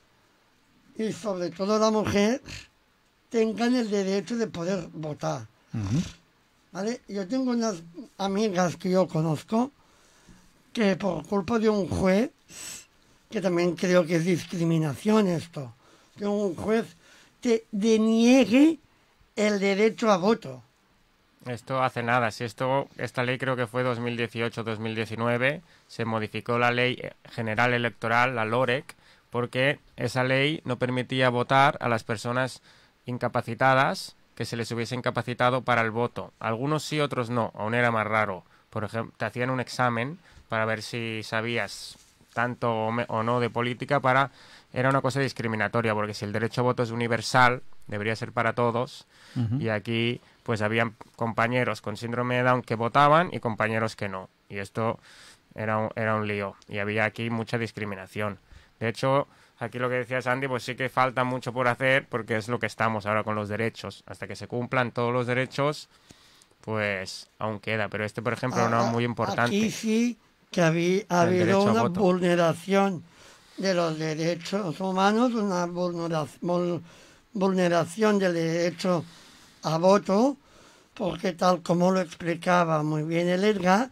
y sobre todo la mujer tengan el derecho de poder votar. Uh-huh. ¿Vale? Yo tengo unas amigas que yo conozco que por culpa de un juez, que también creo que es discriminación esto, que un juez te deniegue el derecho a voto. Esto hace nada, si esto, esta ley creo que fue dos mil dieciocho dos mil diecinueve, se modificó la ley general electoral, la LOREC, porque esa ley no permitía votar a las personas incapacitadas que se les hubiese incapacitado para el voto. Algunos sí, otros no, aún era más raro. Por ejemplo, te hacían un examen para ver si sabías tanto o, me, o no de política, para era una cosa discriminatoria, porque si el derecho a voto es universal, debería ser para todos, uh-huh. y aquí pues habían compañeros con síndrome de Down que votaban y compañeros que no, y esto era un, era un lío, y había aquí mucha discriminación. De hecho, aquí lo que decía Sandy, pues sí que falta mucho por hacer, porque es lo que estamos ahora con los derechos. Hasta que se cumplan todos los derechos, pues aún queda, pero este, por ejemplo, ah, no muy importante. Aquí sí que había, ha habido una vulneración de los derechos humanos, una vulneración, vulneración del derecho a voto, porque tal como lo explicaba muy bien el Edgar,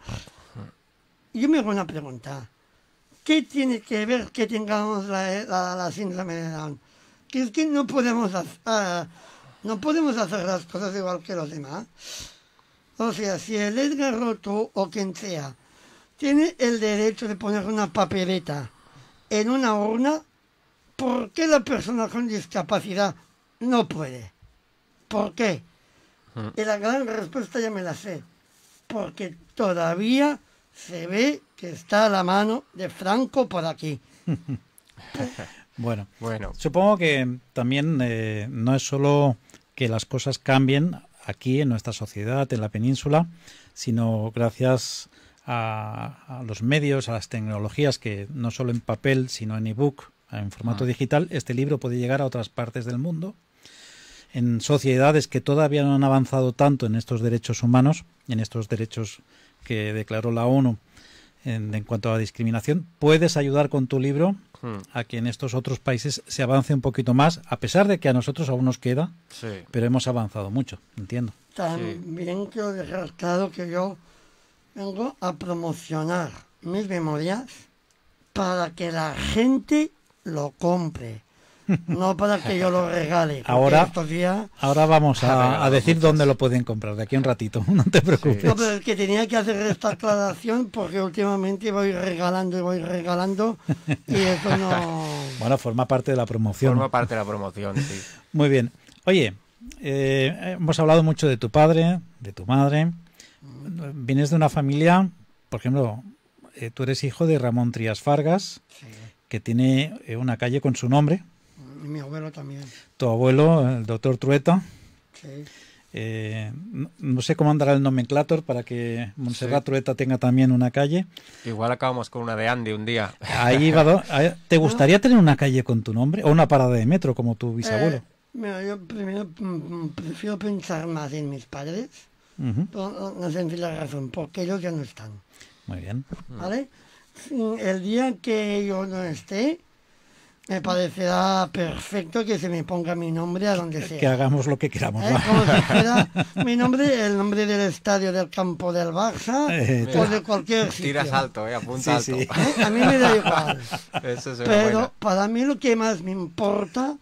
yo me hago una pregunta. ¿Qué tiene que ver que tengamos la, la, la síndrome de Down? Que es que no podemos, hacer, uh, no podemos hacer las cosas igual que los demás. O sea, si el Edgar Roto o quien sea tiene el derecho de poner una papeleta en una urna, ¿por qué la persona con discapacidad no puede? ¿Por qué? Y la gran respuesta ya me la sé. Porque todavía se ve que está la mano de Franco por aquí. Bueno, bueno, supongo que también eh, no es solo que las cosas cambien aquí en nuestra sociedad, en la península, sino gracias a, a los medios, a las tecnologías, que no solo en papel, sino en ebook, en formato ah. digital, este libro puede llegar a otras partes del mundo, en sociedades que todavía no han avanzado tanto en estos derechos humanos, en estos derechos que declaró la ONU en, en cuanto a la discriminación. Puedes ayudar con tu libro hmm. a que en estos otros países se avance un poquito más, a pesar de que a nosotros aún nos queda, sí. pero hemos avanzado mucho, entiendo. También sí. quiero dejar claro que yo vengo a promocionar mis memorias para que la gente lo compre. no para que yo lo regale. porque Ahora, estos días... ahora vamos a, a decir muchas. dónde lo pueden comprar, de aquí a un ratito, no te preocupes. No, pero es que tenía que hacer esta aclaración porque últimamente voy regalando y voy regalando y eso no... Bueno, forma parte de la promoción. Forma parte de la promoción, sí. Muy bien. Oye, eh, hemos hablado mucho de tu padre, de tu madre. Vienes de una familia, por ejemplo, eh, tú eres hijo de Ramón Trías Fargas, Sí. que tiene eh, una calle con su nombre. Y mi abuelo también. Tu abuelo, el doctor Trueta. Sí. Eh, no, no sé cómo andará el nomenclator para que Montserrat Sí. Trueta tenga también una calle. Igual acabamos con una de Andy un día. Ahí va. do- ahí- ¿Te gustaría tener una calle con tu nombre o una parada de metro como tu bisabuelo? Eh, mira, yo primero mm, mm, prefiero pensar más en mis padres, Ujú. por una sencilla razón, porque ellos ya no están. Muy bien. ¿Vale? Sí, el día que yo no esté, me parecerá perfecto que se me ponga mi nombre a donde sea. Que hagamos lo que queramos. ¿Eh? ¿va? Como si fuera mi nombre, el nombre del estadio del campo del Barça Eh, o de cualquier sitio. Tiras alto, eh, apunta Sí, alto. sí. ¿Eh? A mí me da igual. Eso es Pero buena. para mí lo que más me importa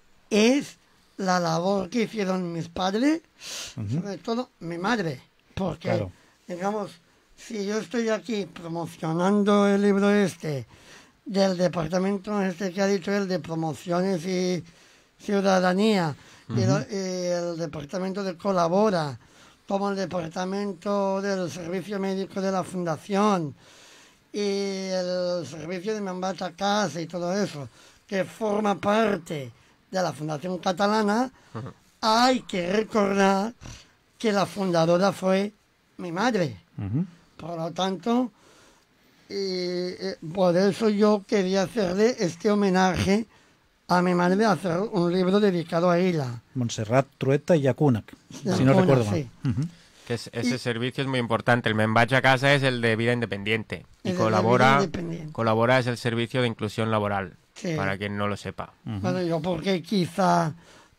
es la labor que hicieron mis padres, sobre todo mi madre. Porque, Claro. digamos, si yo estoy aquí promocionando el libro este del departamento este que ha dicho él de promociones y ciudadanía y, lo- y el departamento de colabora, como el departamento del servicio médico de la fundación y el servicio de Membacha Casa y todo eso, que forma parte de la Fundación Catalana, hay que recordar que la fundadora fue mi madre. Ujú. Por lo tanto, y, eh, por eso yo quería hacerle este homenaje a mi madre, hacer un libro dedicado a ella. Montserrat Trueta y Yacunac, si no Yacunac, recuerdo mal. sí. Ujú. Que es- ese Y- servicio es muy importante. El Membacha Casa es el de vida independiente. Y El de colabora, vida independiente. colabora es el servicio de inclusión laboral. Sí. Para quien no lo sepa. Bueno, yo porque quizá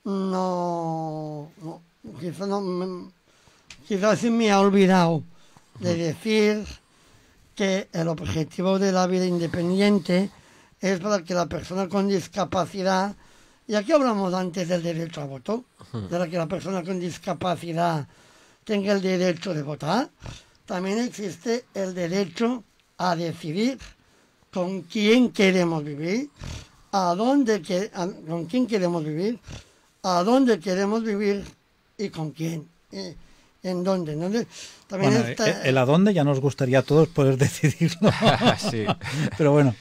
no, no quizá no, me- quizá se me ha olvidado de decir que el objetivo de la vida independiente es para que la persona con discapacidad, y aquí hablamos antes del derecho a voto, para que la persona con discapacidad tenga el derecho de votar, también existe el derecho a decidir con quién queremos vivir, a dónde que, a- con quién queremos vivir, a dónde queremos vivir y con quién, eh, en dónde. en dónde. También Bueno, está, eh, el a dónde ya nos gustaría a todos poder decidirlo. Sí. Pero bueno,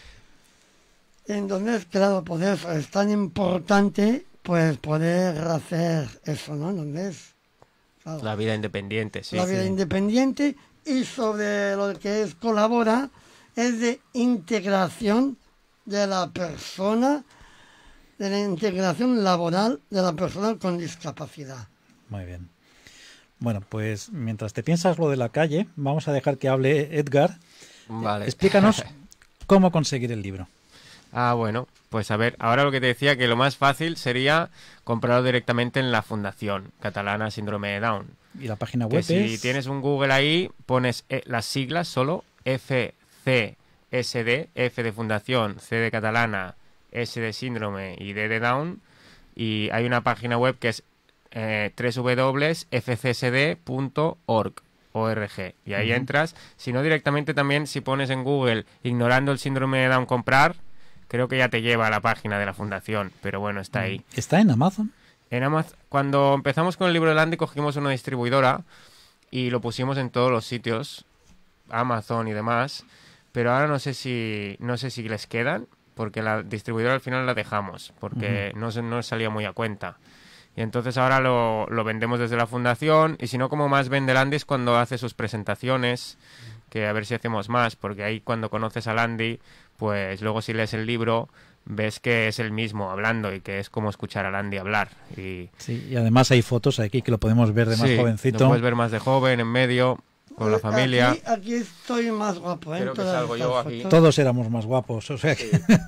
entonces, claro, por eso es tan importante pues poder hacer eso, ¿no? Entonces, claro, La vida independiente, sí. la vida sí. independiente y sobre lo que es colabora es de integración de la persona, de la integración laboral de la persona con discapacidad. muy bien. Bueno, pues mientras te piensas lo de la calle, vamos a dejar que hable Edgar. Vale. Explícanos cómo conseguir el libro. Ah, bueno, pues a ver, ahora lo que te decía, que lo más fácil sería comprarlo directamente en la Fundación Catalana Síndrome de Down. Y la página Que web si es... tienes un Google ahí, pones eh, las siglas solo, F C S D, F de Fundación, C de Catalana, S de Síndrome y D de Down, y hay una página web que es eh, doble u doble u doble u punto f c s d punto org. O R G, y ahí Ujú. entras. Si no, directamente también, si pones en Google ignorando el síndrome de Down comprar, creo que ya te lleva a la página de la fundación, pero bueno, está ahí. ¿Está en Amazon? En Amazon, cuando empezamos con el libro de Landy, cogimos una distribuidora y lo pusimos en todos los sitios, Amazon y demás, pero ahora no sé si no sé si les quedan, porque la distribuidora al final la dejamos, porque no, se- no salía muy a cuenta. Y entonces ahora lo, lo vendemos desde la fundación, y si no, como más vende Landy es cuando hace sus presentaciones, que a ver si hacemos más, porque ahí cuando conoces a Landy, pues luego si lees el libro ves que es el mismo hablando y que es como escuchar a Landy hablar. Y Sí, y además hay fotos aquí que lo podemos ver de más sí, jovencito. lo puedes ver más de joven, en medio, con la Eh, familia. Aquí, aquí estoy más guapo, ¿eh? Creo que Todas salgo yo estas aquí. fotos. Todos éramos más guapos, o sea que...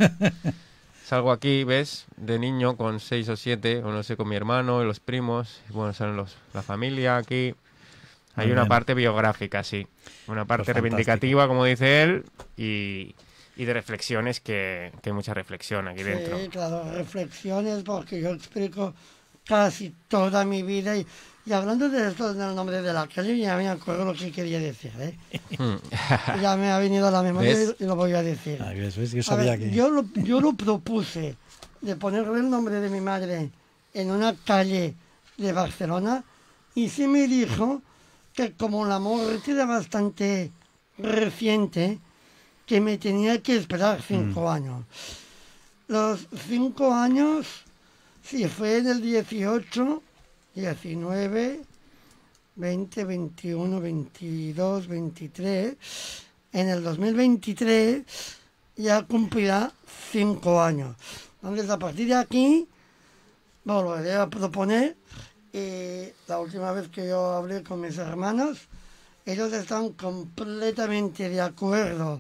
Salgo aquí, ¿ves? De niño con seis o siete, o no sé, con mi hermano y los primos. Y bueno, salen los, la familia aquí. Hay Muy una bien. parte biográfica, sí. Una parte Pues reivindicativa, como dice él, y, y de reflexiones, que, que hay mucha reflexión aquí Sí, dentro. claro, reflexiones, porque yo explico casi toda mi vida. Y, y hablando de esto, del nombre de la calle, ya me acuerdo lo que quería decir, ¿eh? Ya me ha venido a la memoria y, y lo voy a decir. Ah, ¿ves? ¿Ves? Yo A sabía ver, que... yo, lo, yo lo propuse de ponerle el nombre de mi madre en una calle de Barcelona, y sí me dijo que como la muerte era bastante reciente, que me tenía que esperar cinco Mm. años. Los cinco años, sí, fue en el dieciocho, diecinueve, veinte, veintiuno, veintidós, veintitrés. En el dos mil veintitrés ya cumplirá cinco años. Entonces, a partir de aquí, volveré a proponer. Y la última vez que yo hablé con mis hermanos, ellos están completamente de acuerdo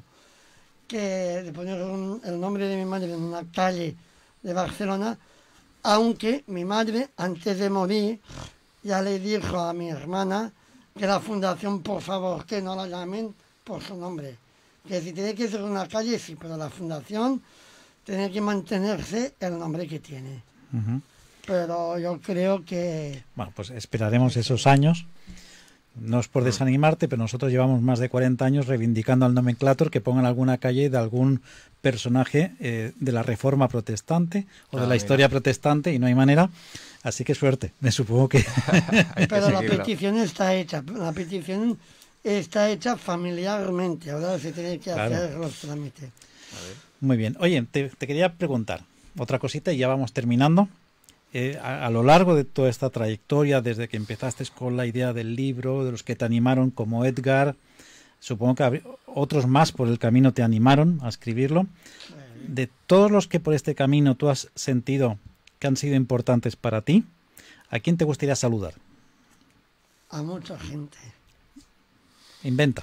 que de poner un- el nombre de mi madre en una calle de Barcelona, aunque mi madre, antes de morir, ya le dijo a mi hermana que la fundación, por favor, que no la llamen por su nombre. Que si tiene que ser una calle, sí, pero la fundación tiene que mantenerse el nombre que tiene. Ujú. Pero yo creo que... Bueno, pues esperaremos esos años. No es por desanimarte, pero nosotros llevamos más de cuarenta años reivindicando al nomenclator que pongan alguna calle de algún personaje eh, de la Reforma protestante o Ah, de la mira. historia protestante, y no hay manera. Así que suerte. Me supongo que... Hay que Pero la seguirlo. petición está hecha. La petición está hecha familiarmente. Ahora se tiene que Claro. hacer los trámites. Muy bien. Oye, te, te quería preguntar otra cosita y ya vamos terminando. Eh, a, a lo largo de toda esta trayectoria, desde que empezaste con la idea del libro, de los que te animaron como Edgar, supongo que habría- otros más por el camino te animaron a escribirlo. De todos los que por este camino tú has sentido que han sido importantes para ti, ¿a quién te gustaría saludar? A mucha gente. Inventa.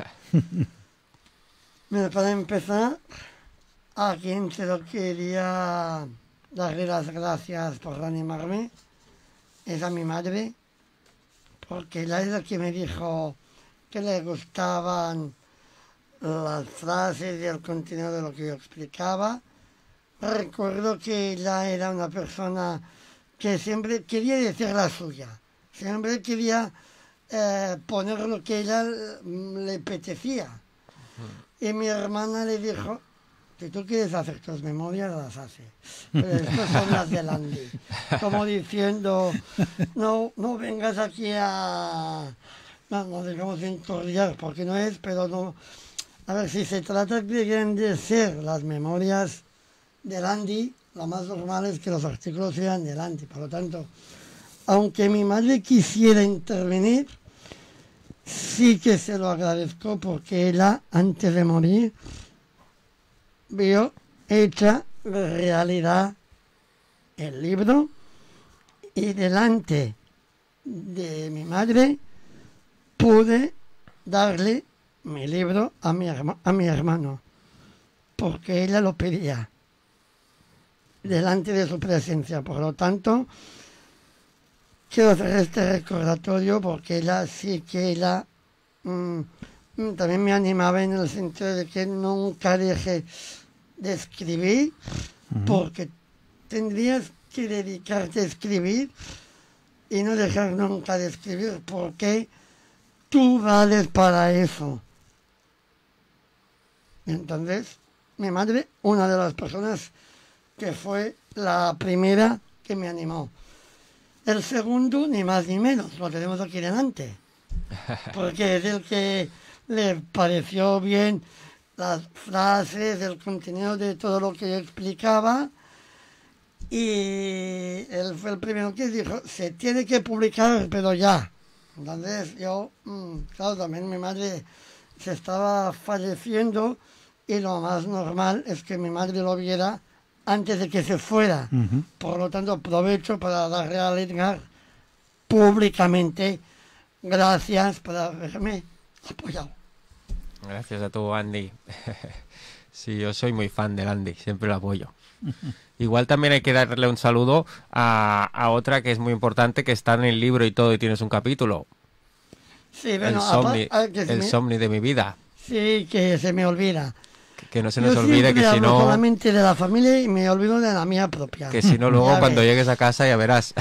Mira, para empezar, a quien se lo quería darle las gracias por animarme es a mi madre, porque ella es la que me dijo que le gustaban las frases y el contenido de lo que yo explicaba. Recuerdo que ella era una persona que siempre quería decir la suya, siempre quería eh, poner lo que ella mm, le apetecía. Y mi hermana le dijo, si tú quieres hacer tus memorias, las haces. Pero estas son las del Andy. Como diciendo, no, no vengas aquí a... No, no digamos encordiar, porque no es, pero no... A ver, si se trata de engrandecer las memorias del Andy, lo más normal es que los artículos sean del Andy. Por lo tanto, aunque mi madre quisiera intervenir, sí que se lo agradezco, porque ella, antes de morir, vio hecha realidad el libro, y delante de mi madre pude darle mi libro a mi, herma- a mi hermano, porque ella lo pedía delante de su presencia. Por lo tanto, quiero hacer este recordatorio, porque ella sí que ella mm, mm, también me animaba en el sentido de que nunca deje de escribir, porque tendrías que dedicarte a escribir y no dejar nunca de escribir, porque tú vales para eso. Entonces, mi madre, una de las personas que fue la primera que me animó. El segundo, ni más ni menos, lo tenemos aquí delante, porque es el que le pareció bien las frases, el contenido de todo lo que yo explicaba, y él fue el primero que dijo, se tiene que publicar, pero ya. Entonces yo, mm, claro, también mi madre se estaba falleciendo, y lo más normal es que mi madre lo viera antes de que se fuera. Ujú. Por lo tanto, aprovecho para darle a Edgar públicamente gracias por haberme apoyado. Gracias a tu Andy. Sí, yo soy muy fan del Andy, siempre lo apoyo. Igual también hay que darle un saludo a, a otra que es muy importante, que está en el libro y todo, y tienes un capítulo. Sí, El bueno, Somni, apa- ah, que se el me- Somni de mi vida. sí, que se me olvida. Que no se nos Yo olvide siempre que si hablo no... solamente de la familia y me olvido de la mía propia. Que si no, luego Ya cuando ves. llegues a casa ya verás.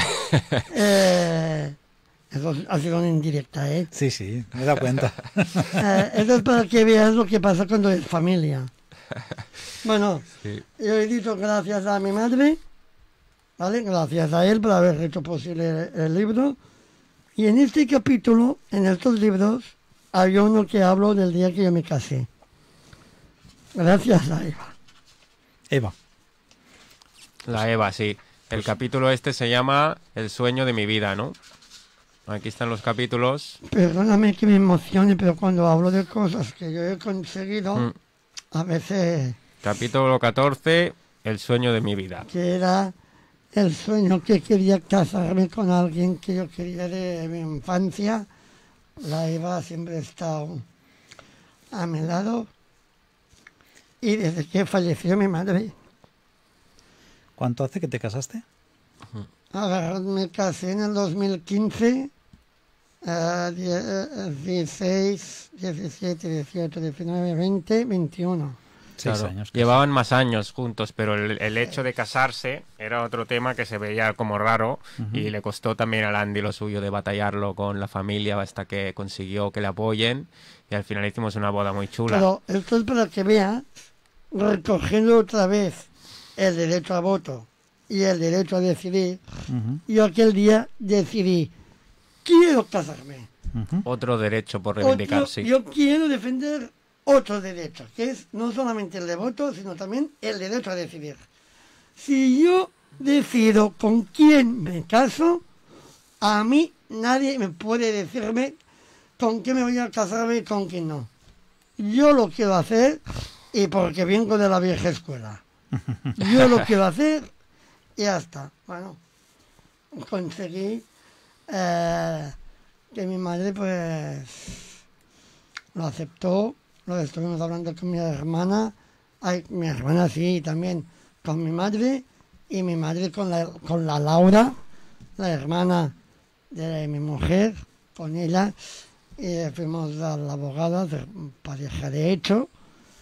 Eh, eso ha sido una indirecta, ¿eh? Sí, sí, me he dado cuenta. Eh, Eso es para que veas lo que pasa cuando es familia. Bueno, Sí. yo he dicho gracias a mi madre, ¿vale? Gracias a él por haber hecho posible el, el libro. Y en este capítulo, en estos libros, hay uno que hablo del día que yo me casé. Gracias a Eva. Eva. La Eva, sí. El capítulo este se llama El sueño de mi vida, ¿no? Aquí están los capítulos. Perdóname que me emocione, pero cuando hablo de cosas que yo he conseguido, Mm. a veces Capítulo catorce, El sueño de mi vida. que era el sueño que quería casarme con alguien que yo quería de mi infancia. La Eva siempre ha estado a mi lado y desde que falleció mi madre. ¿Cuánto hace que te casaste? A ver, me casé en el dos mil quince, eh, die- eh, dieciséis, diecisiete, dieciocho, diecinueve, veinte, veintiuno. Seis Claro, años. llevaban más años juntos, pero el, el hecho de casarse era otro tema que se veía como raro y le costó también a Landy lo suyo de batallarlo con la familia hasta que consiguió que le apoyen y al final hicimos una boda muy chula. Pero esto es para que veas, recogiendo otra vez el derecho a voto y el derecho a decidir, Ujú, yo aquel día decidí, quiero casarme. ujú. Otro derecho por reivindicar, Otro- sí. Yo quiero defender otro derecho, que es no solamente el de voto, sino también el derecho a decidir. Si yo decido con quién me caso, a mí nadie me puede decirme con quién me voy a casarme y con quién no. Yo lo quiero hacer y porque vengo de la vieja escuela. Yo lo quiero hacer y ya está. Bueno, conseguí eh, que mi madre pues lo aceptó. Lo estuvimos hablando con mi hermana, ay, mi hermana sí, también con mi madre y mi madre con la, con la Laura, la hermana de mi mujer, con ella, y fuimos a la abogada de pareja de hecho,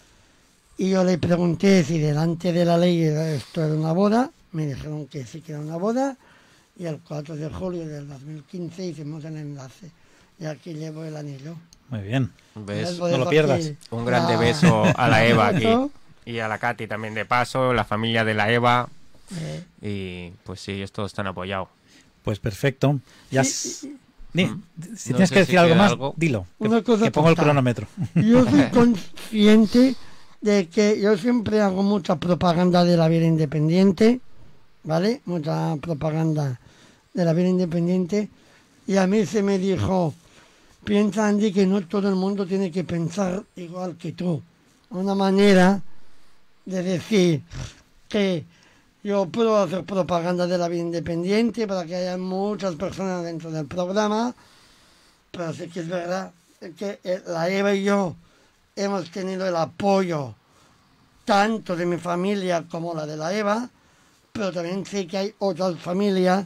y yo le pregunté si delante de la ley esto era una boda, me dijeron que sí que era una boda, y el cuatro de julio del dos mil quince hicimos el enlace, y aquí llevo el anillo. Muy bien. ¿Ves? Lo No lo dejo pierdas. aquí. Un grande Ah. beso a la Eva aquí Beso. y a la Katy también de paso, la familia de la Eva Eh, y pues sí, ellos todos están apoyados. Pues perfecto. Ya Sí, s- Di, Mm. si No tienes sé que si decir algo queda más, algo. dilo. Que, Una cosa que pongo el tonta. cronómetro. Yo soy consciente de que yo siempre hago mucha propaganda de la vida independiente, ¿vale? Mucha propaganda de la vida independiente. Y a mí se me dijo, piensa Andy que no todo el mundo tiene que pensar igual que tú. Una manera de decir que yo puedo hacer propaganda de la vida independiente para que haya muchas personas dentro del programa, pero sí que es verdad que eh, la Eva y yo hemos tenido el apoyo tanto de mi familia como la de la Eva, pero también sé que hay otras familias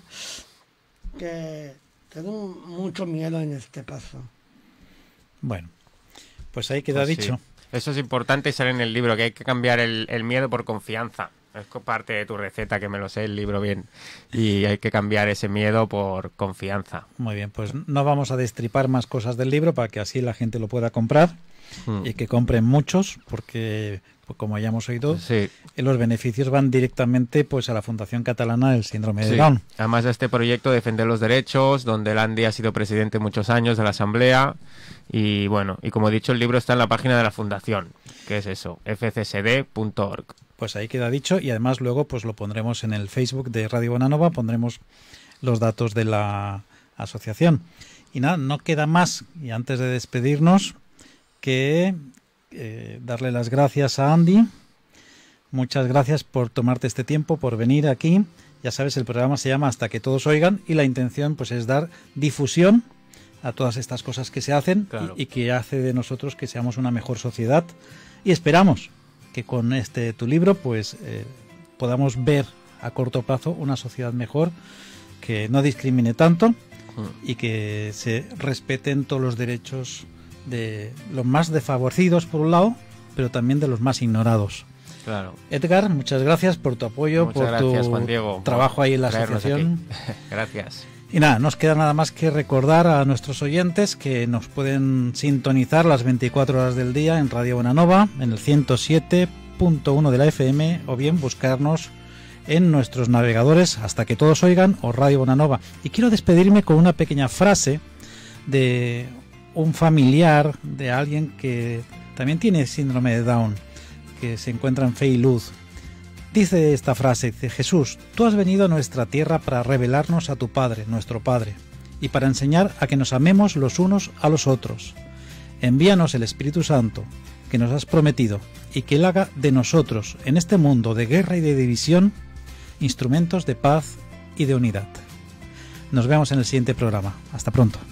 que tienen mucho miedo en este paso. Bueno, pues ahí queda Pues sí. dicho. Eso es importante y sale en el libro, que hay que cambiar el, el miedo por confianza. Es co- parte de tu receta, que me lo sé el libro bien. Y hay que cambiar ese miedo por confianza. Muy bien, pues no vamos a destripar más cosas del libro para que así la gente lo pueda comprar Mm. y que compren muchos, porque pues, como ya hemos oído, Sí, eh, los beneficios van directamente pues a la Fundación Catalana del Síndrome de sí. Down. Además de este proyecto, Defender los Derechos, donde Landy ha sido presidente muchos años de la Asamblea. Y bueno, y como he dicho, el libro está en la página de la Fundación, que es eso, f c s d punto org. Pues ahí queda dicho y además luego pues lo pondremos en el Facebook de Radio Bonanova, pondremos los datos de la asociación. Y nada, no queda más, y antes de despedirnos, que eh, darle las gracias a Andy. Muchas gracias por tomarte este tiempo, por venir aquí. Ya sabes, el programa se llama Hasta que todos oigan y la intención pues es dar difusión a todas estas cosas que se hacen Claro. y, y que hace de nosotros que seamos una mejor sociedad. Y esperamos que con este tu libro pues eh, podamos ver a corto plazo una sociedad mejor, que no discrimine tanto y que se respeten todos los derechos de los más desfavorecidos por un lado pero también de los más ignorados. Claro. Edgar, muchas gracias por tu apoyo, Muchas por gracias, tu Juan Diego, trabajo por ahí en la traernos asociación. aquí. Gracias. Y nada, nos queda nada más que recordar a nuestros oyentes que nos pueden sintonizar las veinticuatro horas del día en Radio Bonanova, en el ciento siete punto uno de la F M, o bien buscarnos en nuestros navegadores Hasta que todos oigan o Radio Bonanova. Y quiero despedirme con una pequeña frase de un familiar de alguien que también tiene síndrome de Down, que se encuentra en Fe y Luz. Dice esta frase, dice: Jesús, tú has venido a nuestra tierra para revelarnos a tu Padre, nuestro Padre, y para enseñar a que nos amemos los unos a los otros. Envíanos el Espíritu Santo, que nos has prometido, y que Él haga de nosotros, en este mundo de guerra y de división, instrumentos de paz y de unidad. Nos vemos en el siguiente programa. Hasta pronto.